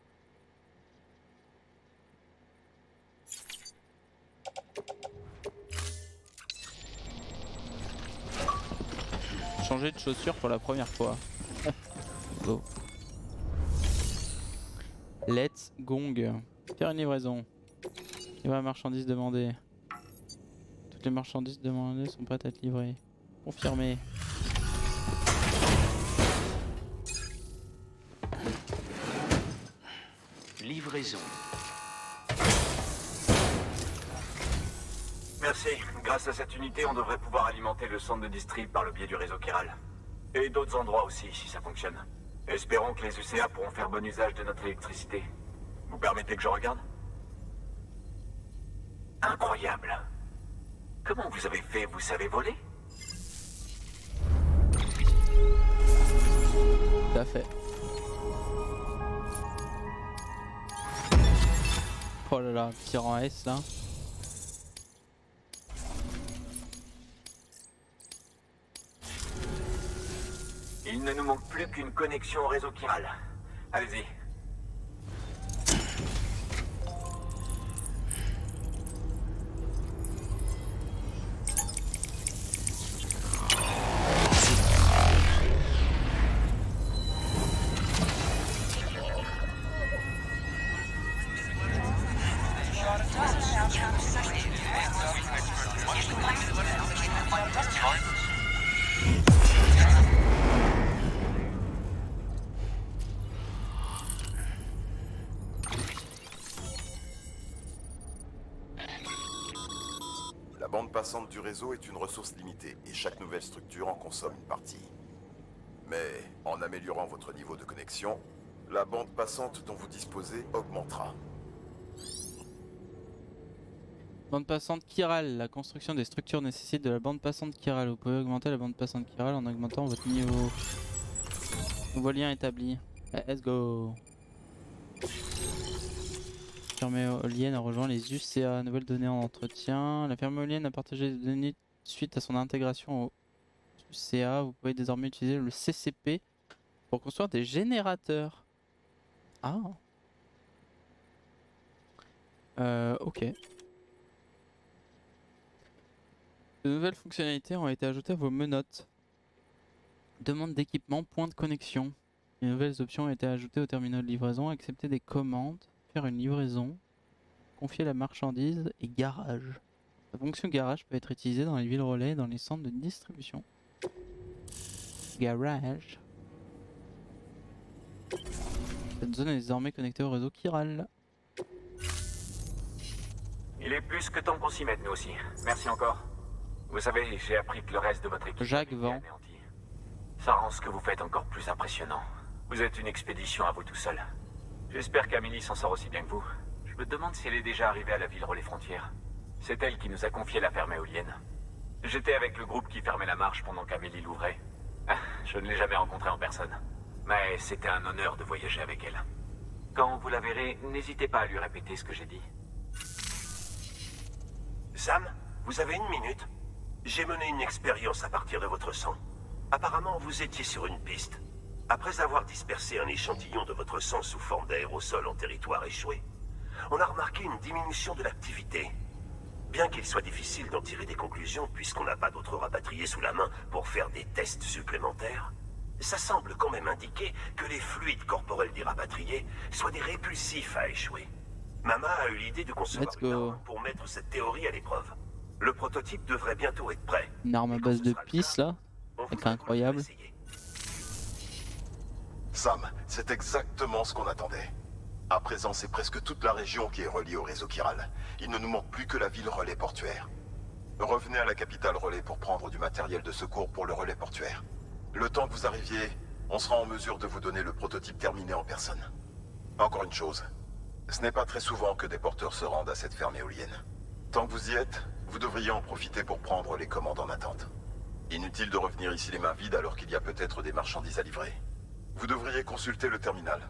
Changer de chaussures pour la première fois. Go. Let's gong. Faire une livraison. Livrer marchandises demandées. Toutes les marchandises demandées sont prêtes à être livrées. Confirmé.
Livraison.
Merci. Grâce à cette unité, on devrait pouvoir alimenter le centre de distrib par le biais du réseau chiral. Et d'autres endroits aussi, si ça fonctionne. Espérons que les U C A pourront faire bon usage de notre électricité. Vous permettez que je regarde? Incroyable. Comment vous avez fait? Vous savez voler?
Tout à fait. Oh là là, petit rang S là.
Il ne nous manque plus qu'une connexion au réseau chiral. Allez-y.
bande passante du réseau est une ressource limitée et chaque nouvelle structure en consomme une partie. Mais en améliorant votre niveau de connexion, la bande passante dont vous disposez augmentera.
Bande passante chiral. La construction des structures nécessite de la bande passante chiral. Vous pouvez augmenter la bande passante chiral en augmentant votre niveau. Nouveau lien établi. Let's go. Ferme éolienne a rejoint les U C A. Nouvelles données en entretien. La ferme éolienne a partagé des données suite à son intégration au U C A. Vous pouvez désormais utiliser le C C P pour construire des générateurs. Ah. Euh, ok. De nouvelles fonctionnalités ont été ajoutées à vos menottes. Demande d'équipement, point de connexion. De nouvelles options ont été ajoutées au terminal de livraison. Accepter des commandes, faire une livraison, confier la marchandise et garage. La fonction garage peut être utilisée dans les villes relais et dans les centres de distribution. Garage. Cette zone est désormais connectée au réseau Chiral.
Il est plus que temps qu'on s'y mette nous aussi. Merci encore. Vous savez, j'ai appris que le reste de votre équipe
Jacques
a été
Vent.
anéanti. Ça rend ce que vous faites encore plus impressionnant. Vous êtes une expédition à vous tout seul. J'espère qu'Amélie s'en sort aussi bien que vous. Je me demande si elle est déjà arrivée à la ville relais frontière. C'est elle qui nous a confié la ferme éolienne. J'étais avec le groupe qui fermait la marche pendant qu'Amélie l'ouvrait. Je ne l'ai jamais rencontrée en personne. Mais c'était un honneur de voyager avec elle. Quand vous la verrez, n'hésitez pas à lui répéter ce que j'ai dit.
Sam, vous avez une minute? J'ai mené une expérience à partir de votre sang. Apparemment, vous étiez sur une piste. Après avoir dispersé un échantillon de votre sang sous forme d'aérosol en territoire échoué, on a remarqué une diminution de l'activité. Bien qu'il soit difficile d'en tirer des conclusions puisqu'on n'a pas d'autres rapatriés sous la main pour faire des tests supplémentaires, ça semble quand même indiquer que les fluides corporels des rapatriés soient des répulsifs à échouer. Mama a eu l'idée de concevoir une arme pour mettre cette théorie à l'épreuve. Le prototype devrait bientôt être prêt.
Une arme à base de pisse là, c'est incroyable.
Sam, c'est exactement ce qu'on attendait. À présent, c'est presque toute la région qui est reliée au réseau Chiral. Il ne nous manque plus que la ville relais portuaire. Revenez à la capitale relais pour prendre du matériel de secours pour le relais portuaire. Le temps que vous arriviez, on sera en mesure de vous donner le prototype terminé en personne. Encore une chose, ce n'est pas très souvent que des porteurs se rendent à cette ferme éolienne. Tant que vous y êtes, vous devriez en profiter pour prendre les commandes en attente. Inutile de revenir ici les mains vides alors qu'il y a peut-être des marchandises à livrer. Vous devriez consulter le terminal.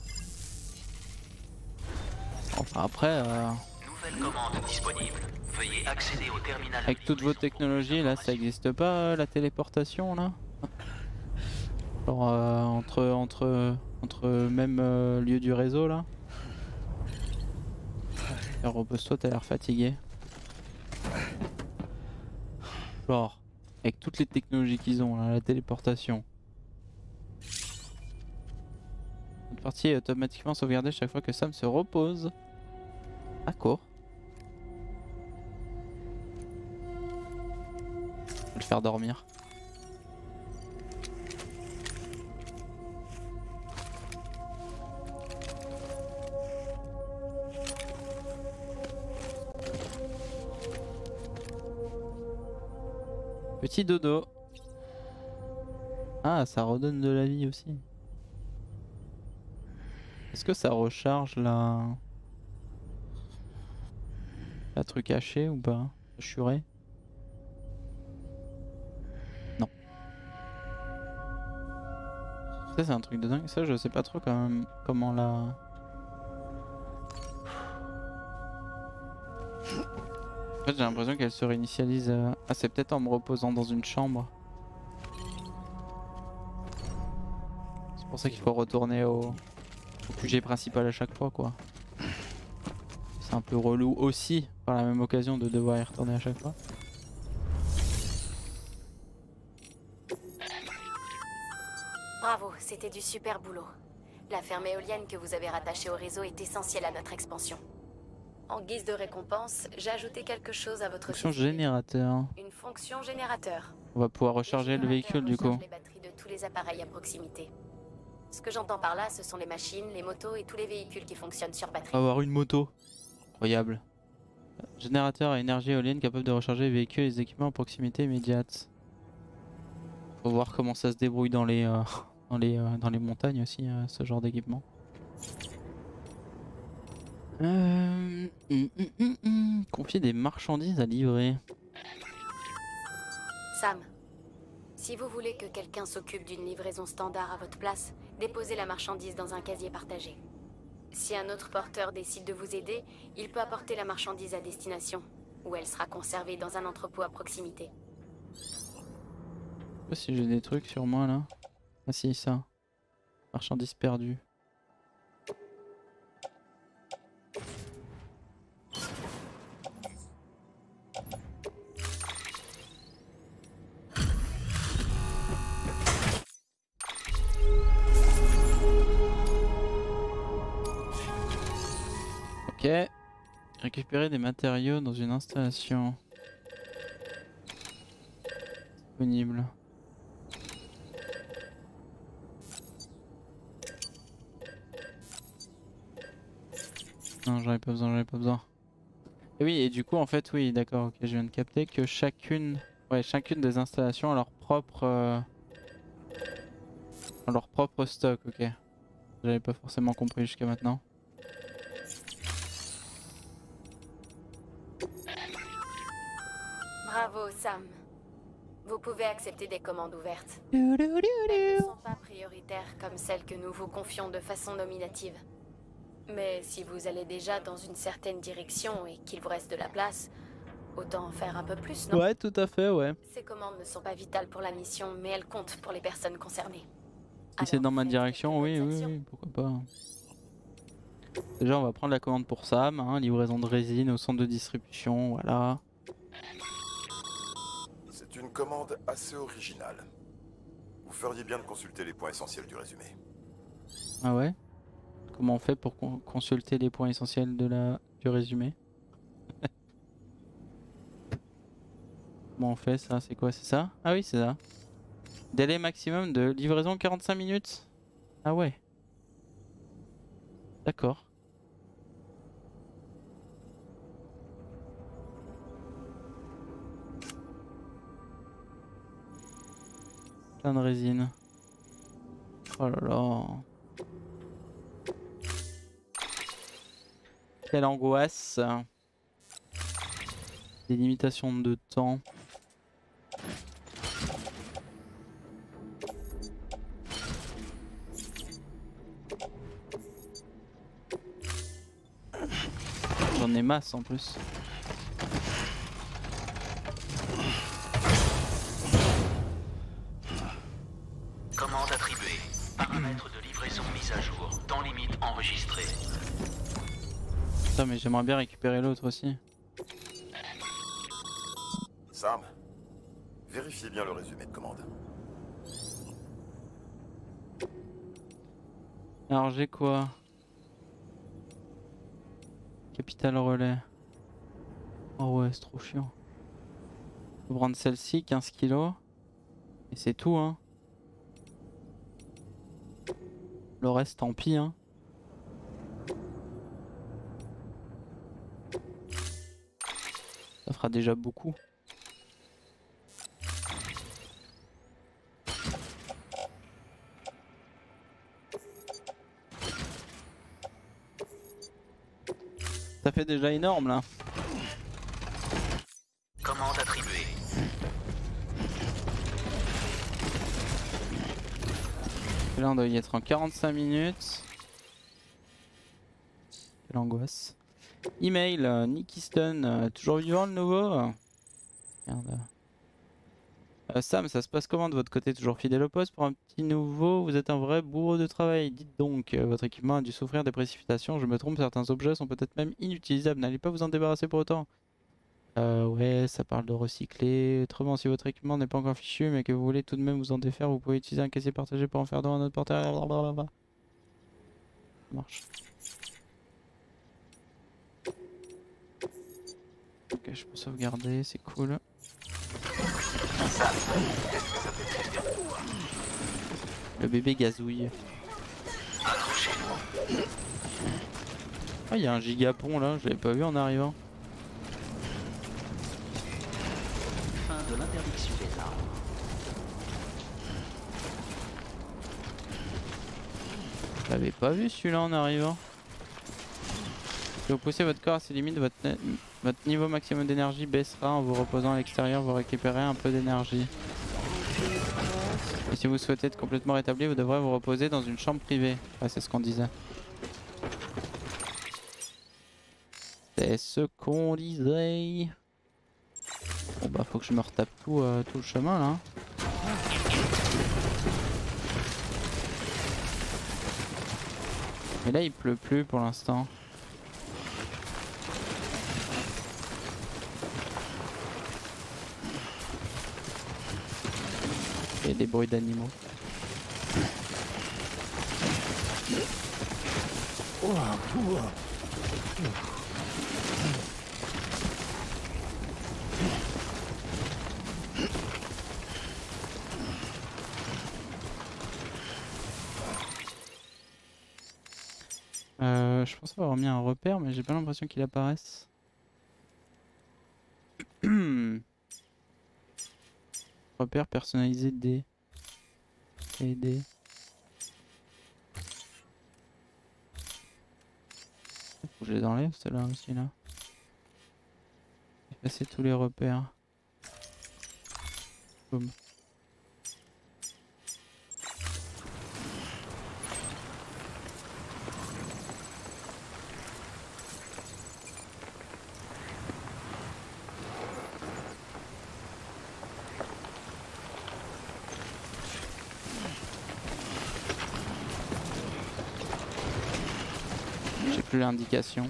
Enfin après, euh...
Nouvelle commande disponible. Veuillez accéder au terminal.
avec toutes vos technologies là, ça n'existe pas euh, la téléportation là. Genre euh, entre entre entre même euh, lieu du réseau là. Repose-toi, t'as l'air fatigué. Genre, avec toutes les technologies qu'ils ont là, la téléportation. Cette partie est automatiquement sauvegardée chaque fois que Sam se repose. D'accord. Je vais le faire dormir. Petit dodo. Ah, ça redonne de la vie aussi. Est-ce que ça recharge la... la truc haché ou pas? Hachuré? Non. Ça c'est un truc de dingue. Ça je sais pas trop quand même comment la... En fait j'ai l'impression qu'elle se réinitialise. Euh... Ah c'est peut-être en me reposant dans une chambre. C'est pour ça qu'il faut retourner au... au Q G principal à chaque fois quoi. C'est un peu relou aussi par la même occasion de devoir y retourner à chaque fois.
Bravo, c'était du super boulot. La ferme éolienne que vous avez rattachée au réseau est essentielle à notre expansion. En guise de récompense, j'ai ajouté quelque chose à votre
Fonction
société.
générateur.
Une fonction générateur.
On va pouvoir recharger le véhicule du coup.
Les batteries de tous les appareils à proximité. Ce que j'entends par là, ce sont les machines, les motos et tous les véhicules qui fonctionnent sur batterie.
Avoir une moto. Incroyable. Générateur à énergie éolienne capable de recharger les véhicules et les équipements à proximité immédiate. Faut voir comment ça se débrouille dans les, euh, dans les, euh, dans les montagnes aussi, euh, ce genre d'équipement. Euh... hum, hum, hum, hum. Confier des marchandises à livrer.
Sam, si vous voulez que quelqu'un s'occupe d'une livraison standard à votre place, déposez la marchandise dans un casier partagé. Si un autre porteur décide de vous aider, il peut apporter la marchandise à destination, où elle sera conservée dans un entrepôt à proximité.
Je sais pas si j'ai des trucs sur moi là. Ah si, ça. Marchandises perdues. Ok. Récupérer des matériaux dans une installation. Disponible. Non, j'en ai pas besoin, j'en ai pas besoin. Et oui, et du coup, en fait, oui, d'accord, ok, je viens de capter que chacune, ouais, chacune des installations a leur propre, euh, a leur propre stock, ok. J'avais pas forcément compris jusqu'à maintenant.
Bravo, Sam. Vous pouvez accepter des commandes ouvertes. Elles ne sont pas prioritaires comme celles que nous vous confions de façon nominative. Mais si vous allez déjà dans une certaine direction et qu'il vous reste de la place, autant en faire un peu plus, non?
Ouais, tout à fait, ouais.
Ces commandes ne sont pas vitales pour la mission, mais elles comptent pour les personnes concernées.
Si c'est dans ma direction, oui, oui, oui, pourquoi pas. Déjà, on va prendre la commande pour Sam, hein, livraison de résine au centre de distribution, voilà.
C'est une commande assez originale. Vous feriez bien de consulter les points essentiels du résumé.
Ah ouais? Comment on fait pour con consulter les points essentiels de la du résumé? Comment on fait ça? C'est quoi? C'est ça? Ah oui, c'est ça. Délai maximum de livraison quarante-cinq minutes? Ah ouais. D'accord. Plein de résine. Oh là là. Quelle angoisse. Des limitations de temps. J'en ai masse en plus.
Commande attribuée. Paramètres de livraison mis à jour. Temps limite enregistré.
Putain, mais j'aimerais bien récupérer l'autre aussi.
Sam, vérifiez bien le résumé de commande.
Alors j'ai quoi? Capital relais. Oh ouais, c'est trop chiant. Faut prendre celle-ci, quinze kilos. Et c'est tout, hein. Le reste, tant pis, hein. Ça fera déjà beaucoup. Ça fait déjà énorme là.
Commande attribuée.
Là on doit y être en quarante-cinq minutes. Quelle angoisse. Email, euh, Nick Easton, euh, toujours vivant le nouveau? Merde. Euh, Sam, ça se passe comment de votre côté? Toujours fidèle au poste pour un petit nouveau? Vous êtes un vrai bourreau de travail. Dites donc, euh, votre équipement a dû souffrir des précipitations. Je me trompe, certains objets sont peut-être même inutilisables. N'allez pas vous en débarrasser pour autant. Euh, ouais, ça parle de recycler. Autrement, si votre équipement n'est pas encore fichu, mais que vous voulez tout de même vous en défaire, vous pouvez utiliser un casier partagé pour en faire don à notre porteur. Blablabla. Ça marche. Ok, je peux sauvegarder, c'est cool. Le bébé gazouille. Ah, il y a un gigapon là, je l'avais pas vu en arrivant.
de l'interdiction des armes.
Je l'avais pas vu celui-là en arrivant. Si vous poussez votre corps à ses limites, votre, votre niveau maximum d'énergie baissera. En vous reposant à l'extérieur, vous récupérez un peu d'énergie. Et si vous souhaitez être complètement rétabli, vous devrez vous reposer dans une chambre privée. Ouais, c'est ce qu'on disait. C'est ce qu'on disait. Bon bah faut que je me retape tout, euh, tout le chemin là. Mais là il pleut plus pour l'instant. Et des bruits d'animaux.
Oh, oh.
Euh, je pense avoir mis un repère, mais j'ai pas l'impression qu'il apparaisse. Repère personnalisé D. Et D. Faut que je les enlève ceux-là aussi là. Effacer tous les repères. Boum. J'ai plus l'indication.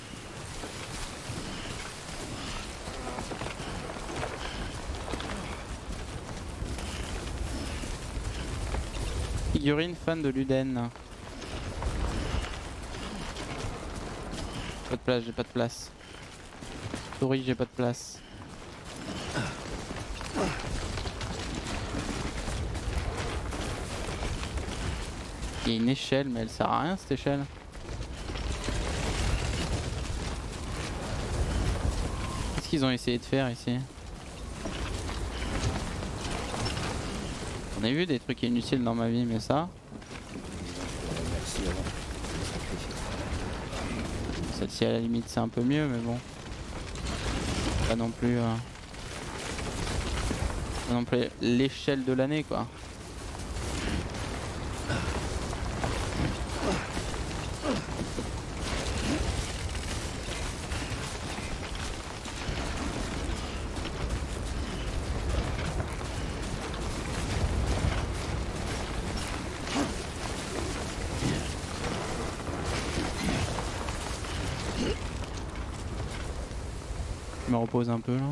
Figurine fan de Luden. Pas de place, j'ai pas de place. Souris, j'ai pas de place. Il y a une échelle, mais elle sert à rien cette échelle. Qu'est-ce qu'ils ont essayé de faire ici? On a vu des trucs inutiles dans ma vie, mais ça... Celle-ci à la limite c'est un peu mieux, mais bon. Pas non plus... Euh... Pas non plus l'échelle de l'année quoi. Je me repose un peu là.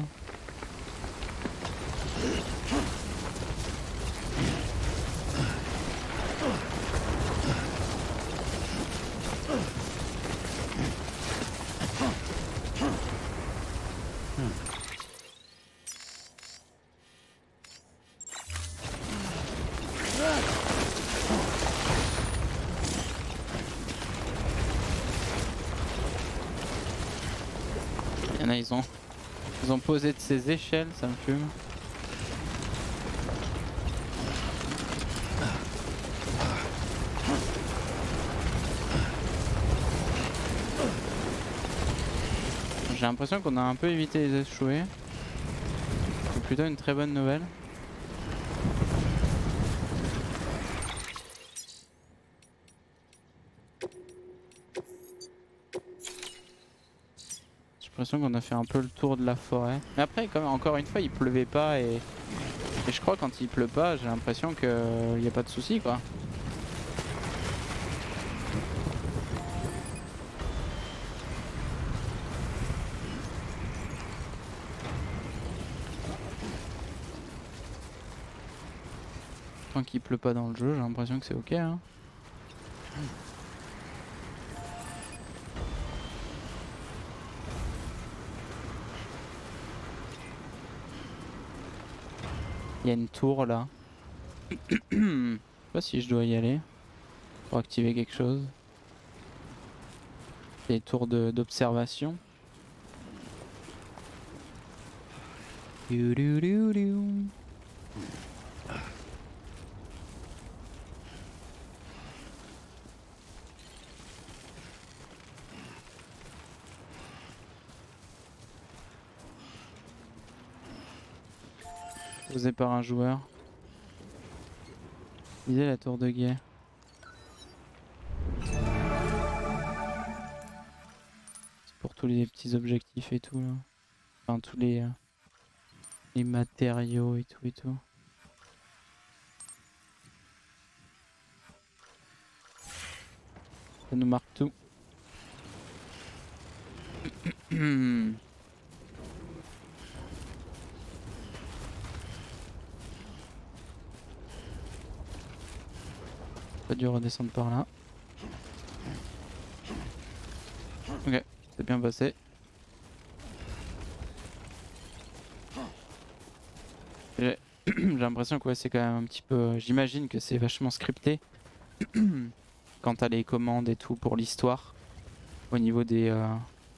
Il y en a, ils ont... Ils ont posé de ces échelles, ça me fume. J'ai l'impression qu'on a un peu évité les échoués. C'est plutôt une très bonne nouvelle. J'ai l'impression qu'on a fait un peu le tour de la forêt. Mais après, comme encore une fois, il pleuvait pas et, et je crois que quand il pleut pas, j'ai l'impression qu'il n'y a pas de souci quoi. Tant qu'il pleut pas dans le jeu, j'ai l'impression que c'est ok hein. Il y a une tour là. Je sais pas si je dois y aller pour activer quelque chose. Des tours d'observation. Du, du, du, du. Posé par un joueur. Lisez la tour de guet. C'est pour tous les petits objectifs et tout là. Enfin tous les, euh, les matériaux et tout et tout. Ça nous marque tout. Pas dû redescendre par là. Ok, c'est bien passé. J'ai l'impression que ouais, c'est quand même un petit peu... J'imagine que c'est vachement scripté. Quand t'as les commandes et tout pour l'histoire. Au niveau des... Euh...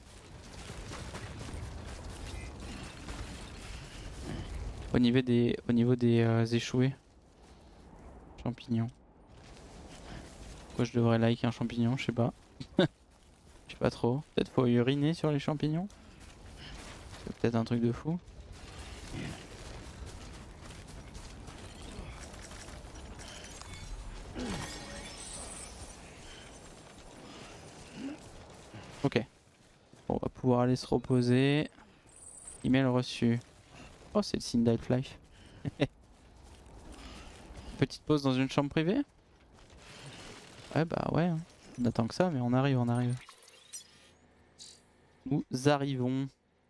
Au niveau des, au niveau des euh, échoués. Champignons. Pourquoi je devrais like un champignon, je sais pas. Je sais pas trop. Peut-être faut uriner sur les champignons. C'est peut-être un truc de fou. Ok. Bon, on va pouvoir aller se reposer. Email reçu. Oh, c'est le signe d'Half-Life. Petite pause dans une chambre privée? Ouais, bah ouais. Hein. On attend que ça, mais on arrive, on arrive. Nous arrivons.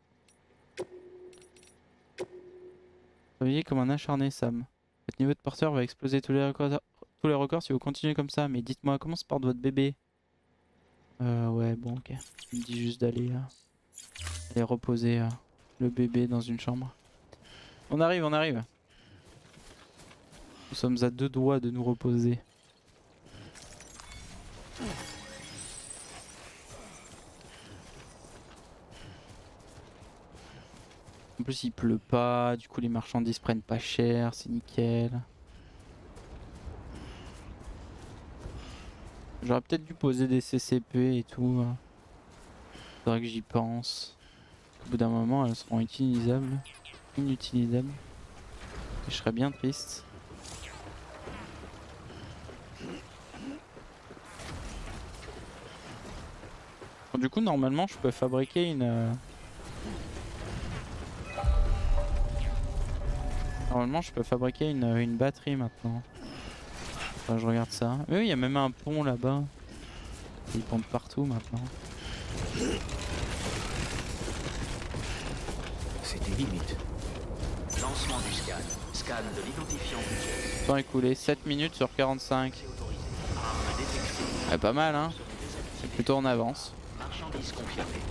Travaillez comme un acharné, Sam. Votre niveau de porteur va exploser tous les records, tous les records si vous continuez comme ça. Mais dites-moi, comment se porte votre bébé? Euh, ouais, bon, ok. Il me dit juste d'aller euh, aller reposer euh, le bébé dans une chambre. On arrive, on arrive. Nous sommes à deux doigts de nous reposer. En plus il pleut pas, du coup les marchandises prennent pas cher, c'est nickel. J'aurais peut-être dû poser des C C P et tout. Faudrait que j'y pense. Au bout d'un moment elles seront utilisables. Inutilisables. Et je serais bien triste. Bon, du coup normalement je peux fabriquer une... Euh... Normalement je peux fabriquer une, une batterie maintenant. Enfin, je regarde ça. Mais oui, il y a même un pont là-bas. Ils pondent partout maintenant.
C'était limite. Lancement du scan. Scan de l'identifiant.
Temps écoulé, sept minutes sur quarante-cinq. Ouais, pas mal hein. C'est plutôt en avance.
Marchandise confirmée.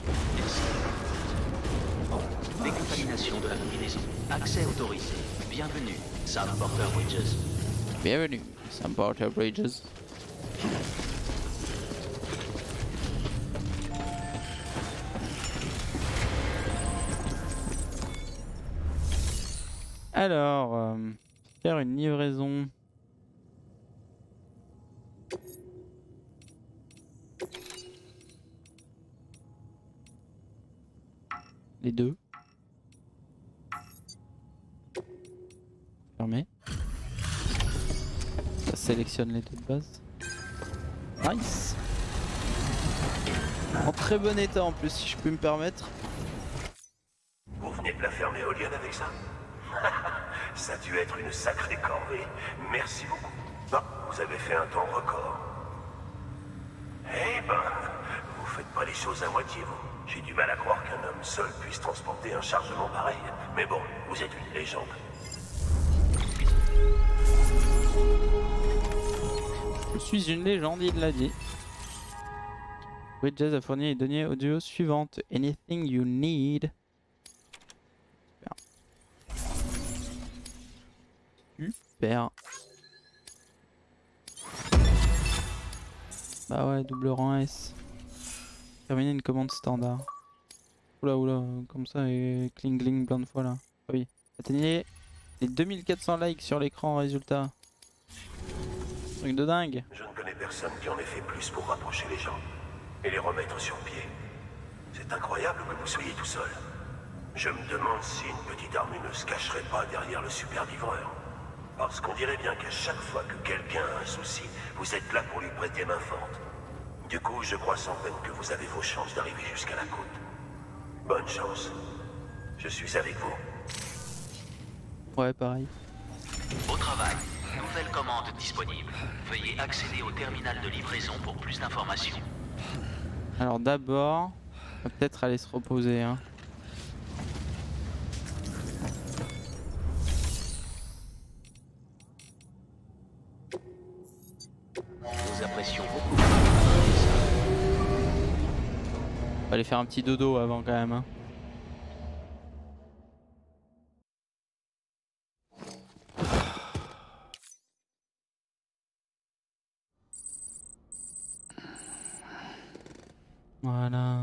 Décontamination de la combinaison. Accès autorisé. Bienvenue, Sam Porter Bridges.
Bienvenue, Sam Porter Bridges. Alors, euh, faire une livraison. Les deux. Fermé. Ça sélectionne les deux de base. Nice. En très bon état en plus si je peux me permettre.
Vous venez de la faire éolienne avec ça? Ça a dû être une sacrée corvée. Merci beaucoup. Non, vous avez fait un temps record. Eh ben, vous faites pas les choses à moitié, vous. J'ai du mal à croire qu'un homme seul puisse transporter un chargement pareil. Mais bon, vous êtes une légende.
Je suis une légende, il l'a dit. Bridges a fourni les données audio suivantes. Anything you need. Super. Bah ouais, double rang S. Terminer une commande standard. Oula oula, comme ça et cling cling plein de fois là. Ah oui, Atteignez les deux mille quatre cents likes sur l'écran, résultat. Truc de dingue.
Je ne connais personne qui en ait fait plus pour rapprocher les gens et les remettre sur pied. C'est incroyable que vous soyez tout seul. Je me demande si une petite armée ne se cacherait pas derrière le superlivreur. Parce qu'on dirait bien qu'à chaque fois que quelqu'un a un souci, vous êtes là pour lui prêter main forte. Du coup, je crois sans peine que vous avez vos chances d'arriver jusqu'à la côte. Bonne chance. Je suis avec vous.
Ouais, pareil.
Au travail. Nouvelle commande disponible. Veuillez accéder au terminal de livraison pour plus d'informations.
Alors d'abord, on va peut-être aller se reposer. Hein.
Nous apprécions beaucoup.
On va aller faire un petit dodo avant quand même. Hein. Voilà.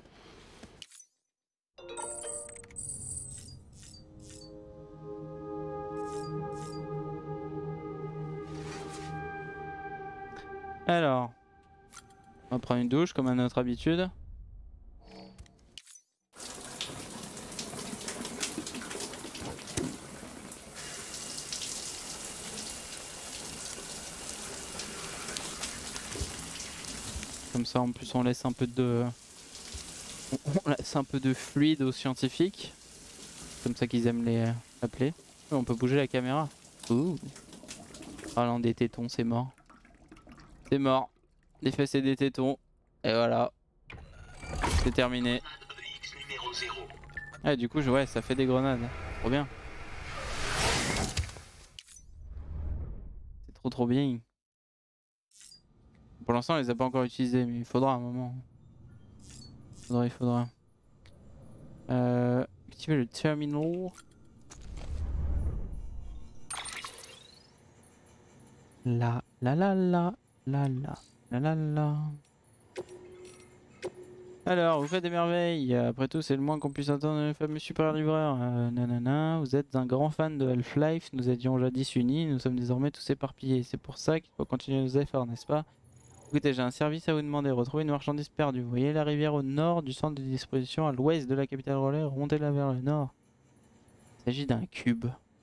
Alors, on va prendre une douche comme à notre habitude. Comme ça en plus on laisse un peu de on laisse un peu de fluide aux scientifiques. Comme ça qu'ils aiment les appeler. On peut bouger la caméra. Ouh. Parlant des tétons, c'est mort. C'est mort. Des fesses et des tétons. Et voilà. C'est terminé. Ah du coup ouais ça fait des grenades. Trop bien. C'est trop trop bien. Pour l'instant on les a pas encore utilisés mais il faudra un moment. Il faudra, il faudra. Euh, activer le terminal. La la la la la la la la la. Alors, vous faites des merveilles. Après tout, c'est le moins qu'on puisse attendre le fameux super livreur. Euh, nanana, vous êtes un grand fan de Half-Life. Nous étions jadis unis. Nous sommes désormais tous éparpillés. C'est pour ça qu'il faut continuer nos efforts, n'est-ce pas? Écoutez, j'ai un service à vous demander. Retrouvez une marchandise perdue. Vous voyez la rivière au nord du centre de disposition, à l'ouest de la capitale relais. Remontez-la vers le nord. Il s'agit d'un cube.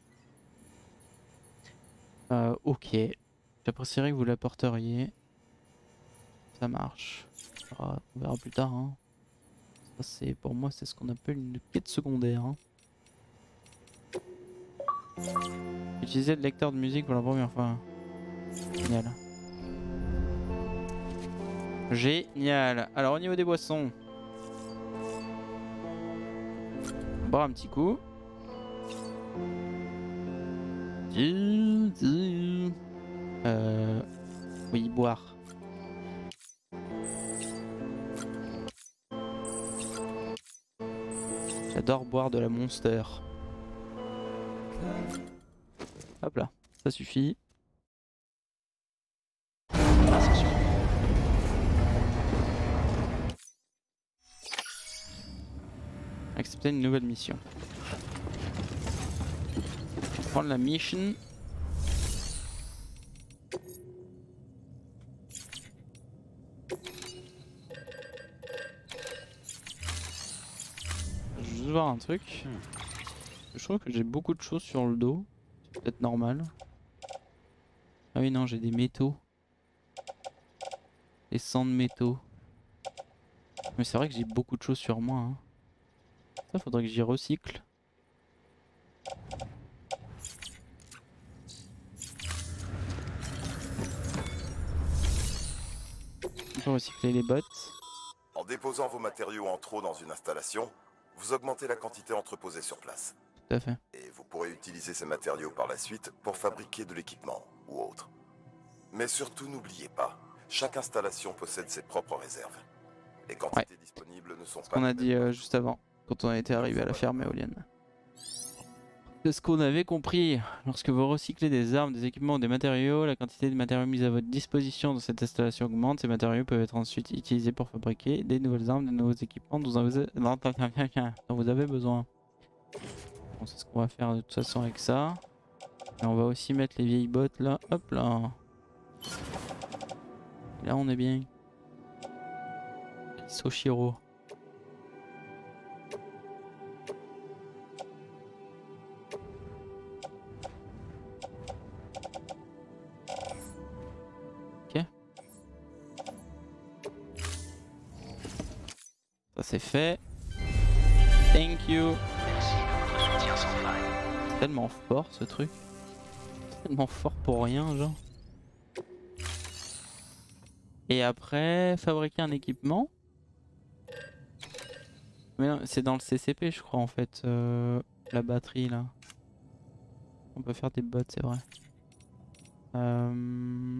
Euh, ok. J'apprécierais que vous l'apporteriez. Ça marche. On verra plus tard. Hein. Ça, c'est, pour moi, c'est ce qu'on appelle une quête secondaire. Hein. Utiliser le lecteur de musique pour la première fois. Génial. Génial. Alors au niveau des boissons, on boire un petit coup. Euh... Oui, boire. J'adore boire de la Monster. Hop là, ça suffit. Accepter une nouvelle mission. Prendre la mission. Je vais juste voir un truc. Je trouve que j'ai beaucoup de choses sur le dos. C'est peut-être normal. Ah oui non, j'ai des métaux. Des cent de métaux. Mais c'est vrai que j'ai beaucoup de choses sur moi. Hein. Ça faudrait que j'y recycle. On peut recycler les bottes.
En déposant vos matériaux en trop dans une installation, vous augmentez la quantité entreposée sur place.
Tout à fait.
Et vous pourrez utiliser ces matériaux par la suite pour fabriquer de l'équipement ou autre. Mais surtout n'oubliez pas, chaque installation possède ses propres réserves. Les quantités ouais. disponibles ne sont
ce
pas...
qu'on a dit euh, juste avant. Quand on était arrivé à la ferme éolienne. C'est ce qu'on avait compris. Lorsque vous recyclez des armes, des équipements ou des matériaux, la quantité de matériaux mis à votre disposition dans cette installation augmente. Ces matériaux peuvent être ensuite utilisés pour fabriquer des nouvelles armes, de nouveaux équipements dont vous avez besoin. Bon, c'est ce qu'on va faire de toute façon avec ça. Et on va aussi mettre les vieilles bottes là. Hop là. Et là on est bien. Soshiro. Ok. Ça c'est fait. Thank you. C'est tellement fort ce truc. C'est tellement fort pour rien genre. Et après, fabriquer un équipement. Mais c'est dans le C C P je crois en fait, euh, la batterie là. On peut faire des bots, c'est vrai. Euh...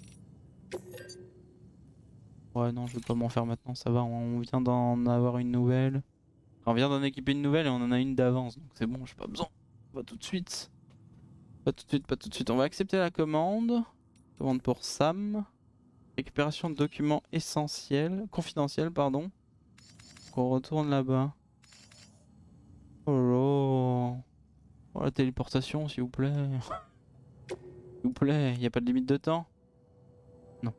Ouais non, je vais pas m'en faire maintenant, ça va, on vient d'en avoir une nouvelle. Enfin, on vient d'en équiper une nouvelle et on en a une d'avance, donc c'est bon, j'ai pas besoin. Pas tout de suite. Pas tout de suite, pas tout de suite. On va accepter la commande. Commande pour Sam. Récupération de documents essentiels, confidentiels pardon. On retourne là-bas. Oh là là. Oh la téléportation s'il vous plaît. S'il vous plaît, y a pas de limite de temps? Non.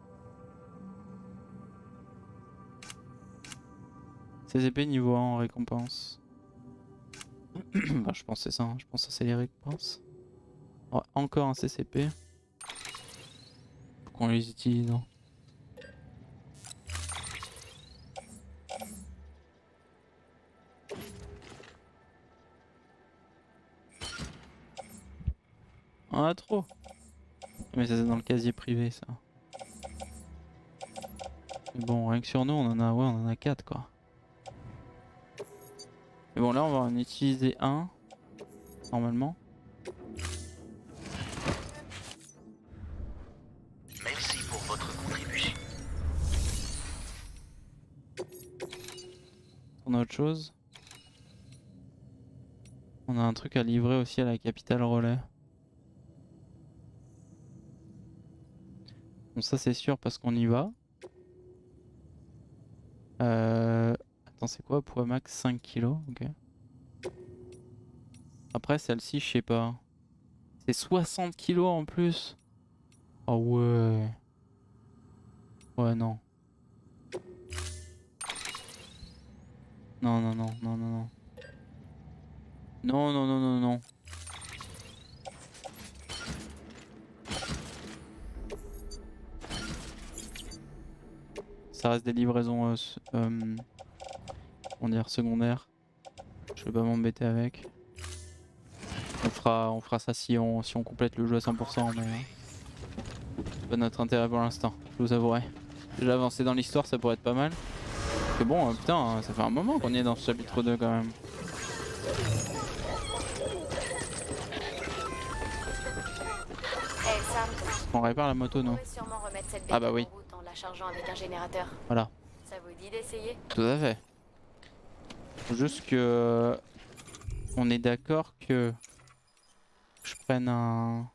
C C P niveau un en récompense. Bah, je pense que c'est ça, hein. Je pense que c'est les récompenses. Ouais, encore un C C P. Faut qu'on les utilise, non? On en a trop. Mais ça c'est dans le casier privé ça. Mais bon, rien que sur nous on en a, ouais, on en a quatre quoi. Mais bon là on va en utiliser un. Normalement.
Merci pour votre contribution.
On a autre chose. On a un truc à livrer aussi à la capitale relais. Bon ça c'est sûr parce qu'on y va. Euh... Attends c'est quoi? Poids max cinq kilos, ok. Après celle-ci je sais pas. C'est soixante kilos en plus. Oh ouais. Ouais non. Non non non non non non. Non non non non non. Ça reste des livraisons euh, euh, on dire secondaires. Je vais pas m'embêter avec. On fera, on fera ça si on, si on complète le jeu à cent pour cent, mais c'est pas notre intérêt pour l'instant, je vous avouerai. Déjà avancer dans l'histoire ça pourrait être pas mal. Parce que bon, euh, putain, hein, ça fait un moment qu'on est dans ce chapitre deux quand même.
Hey Sam,
On répare la moto
on
nous.
pourrait sûrement remettre cette
Ah bah
bécane
oui.
en route en la chargeant avec un générateur.
Voilà.
Ça vous dit d'essayer?
Tout à fait. Faut juste que on est d'accord que je prenne un.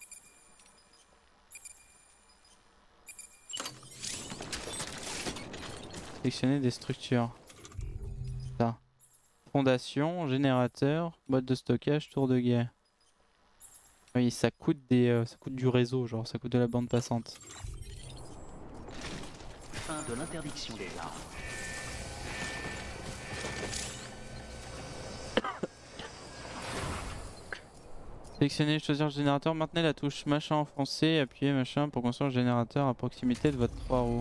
Sélectionner des structures. Ça. Fondation, générateur, boîte de stockage, tour de guet. Oui, ça coûte des, euh, ça coûte du réseau, genre ça coûte de la bande passante.
Fin de l'interdiction des armes.
Sélectionnez, choisir le générateur, maintenez la touche machin enfoncée, appuyez machin pour construire le générateur à proximité de votre trois roues.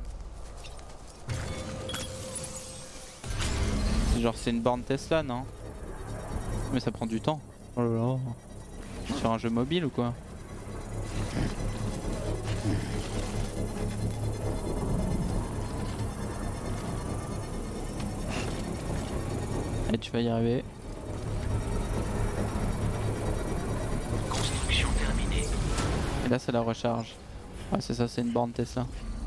Genre c'est une borne Tesla, non? Mais ça prend du temps. Oh là là. Sur un jeu mobile ou quoi? Et tu vas y arriver.
Construction terminée.
Et là c'est la recharge. Ouais c'est ça, c'est une borne Tesla.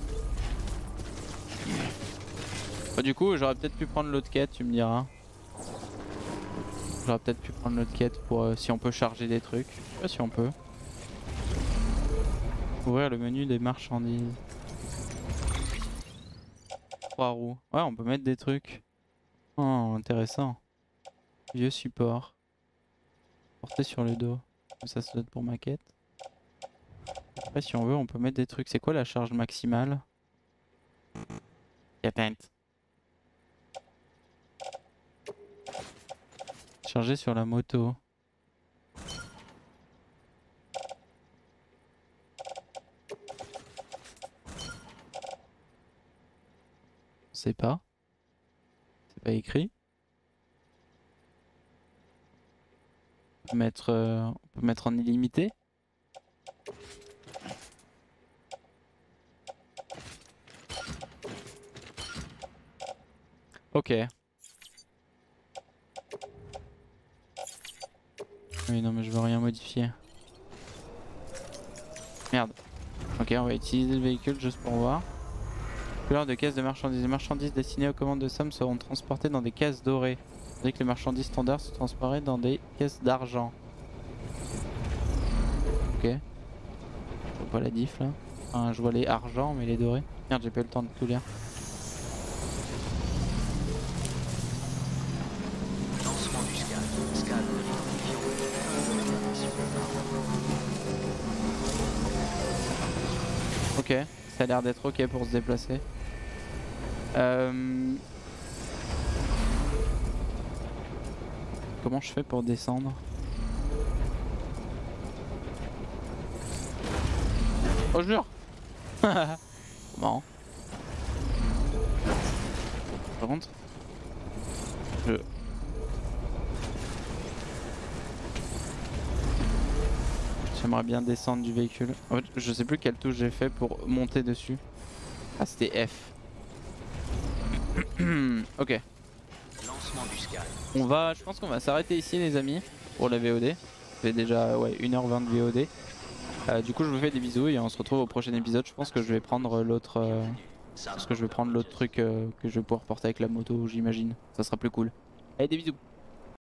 Bah, du coup j'aurais peut-être pu prendre l'autre quête, tu me diras. J'aurais peut-être pu prendre l'autre quête pour euh, si on peut charger des trucs. Je sais pas si on peut. Ouvrir le menu des marchandises. Trois roues. Ouais on peut mettre des trucs. Oh intéressant. Vieux support. porter sur le dos. Ça se donne pour ma quête. Après si on veut on peut mettre des trucs. C'est quoi la charge maximale? Atteinte. Charger sur la moto. On sait pas. C'est pas écrit. On peut mettre, euh, on peut mettre en illimité. Ok. Oui non mais je veux rien modifier. Merde. Ok on va utiliser le véhicule juste pour voir. Couleur de caisse de marchandises. Les marchandises destinées aux commandes de Sam seront transportées dans des caisses dorées. Tandis que les marchandises standards sont transportées dans des caisses d'argent. Ok. Je vois pas la diff là. Enfin, je vois les argent mais les dorés. Merde j'ai pas eu le temps de tout lire. Ok, ça a l'air d'être ok pour se déplacer. Euh... Comment je fais pour descendre? Oh je jure. Marrant. Par contre, je... J'aimerais bien descendre du véhicule. En fait, je sais plus quelle touche j'ai fait pour monter dessus. Ah, c'était F. Ok. On va, je pense qu'on va s'arrêter ici, les amis, pour la V O D. Ça fait déjà ouais, une heure vingt de V O D. Euh, du coup, je vous fais des bisous et on se retrouve au prochain épisode. Je pense que je vais prendre l'autre. Euh... Parce que je vais prendre l'autre truc euh, que je vais pouvoir porter avec la moto, j'imagine. Ça sera plus cool. Allez, des bisous.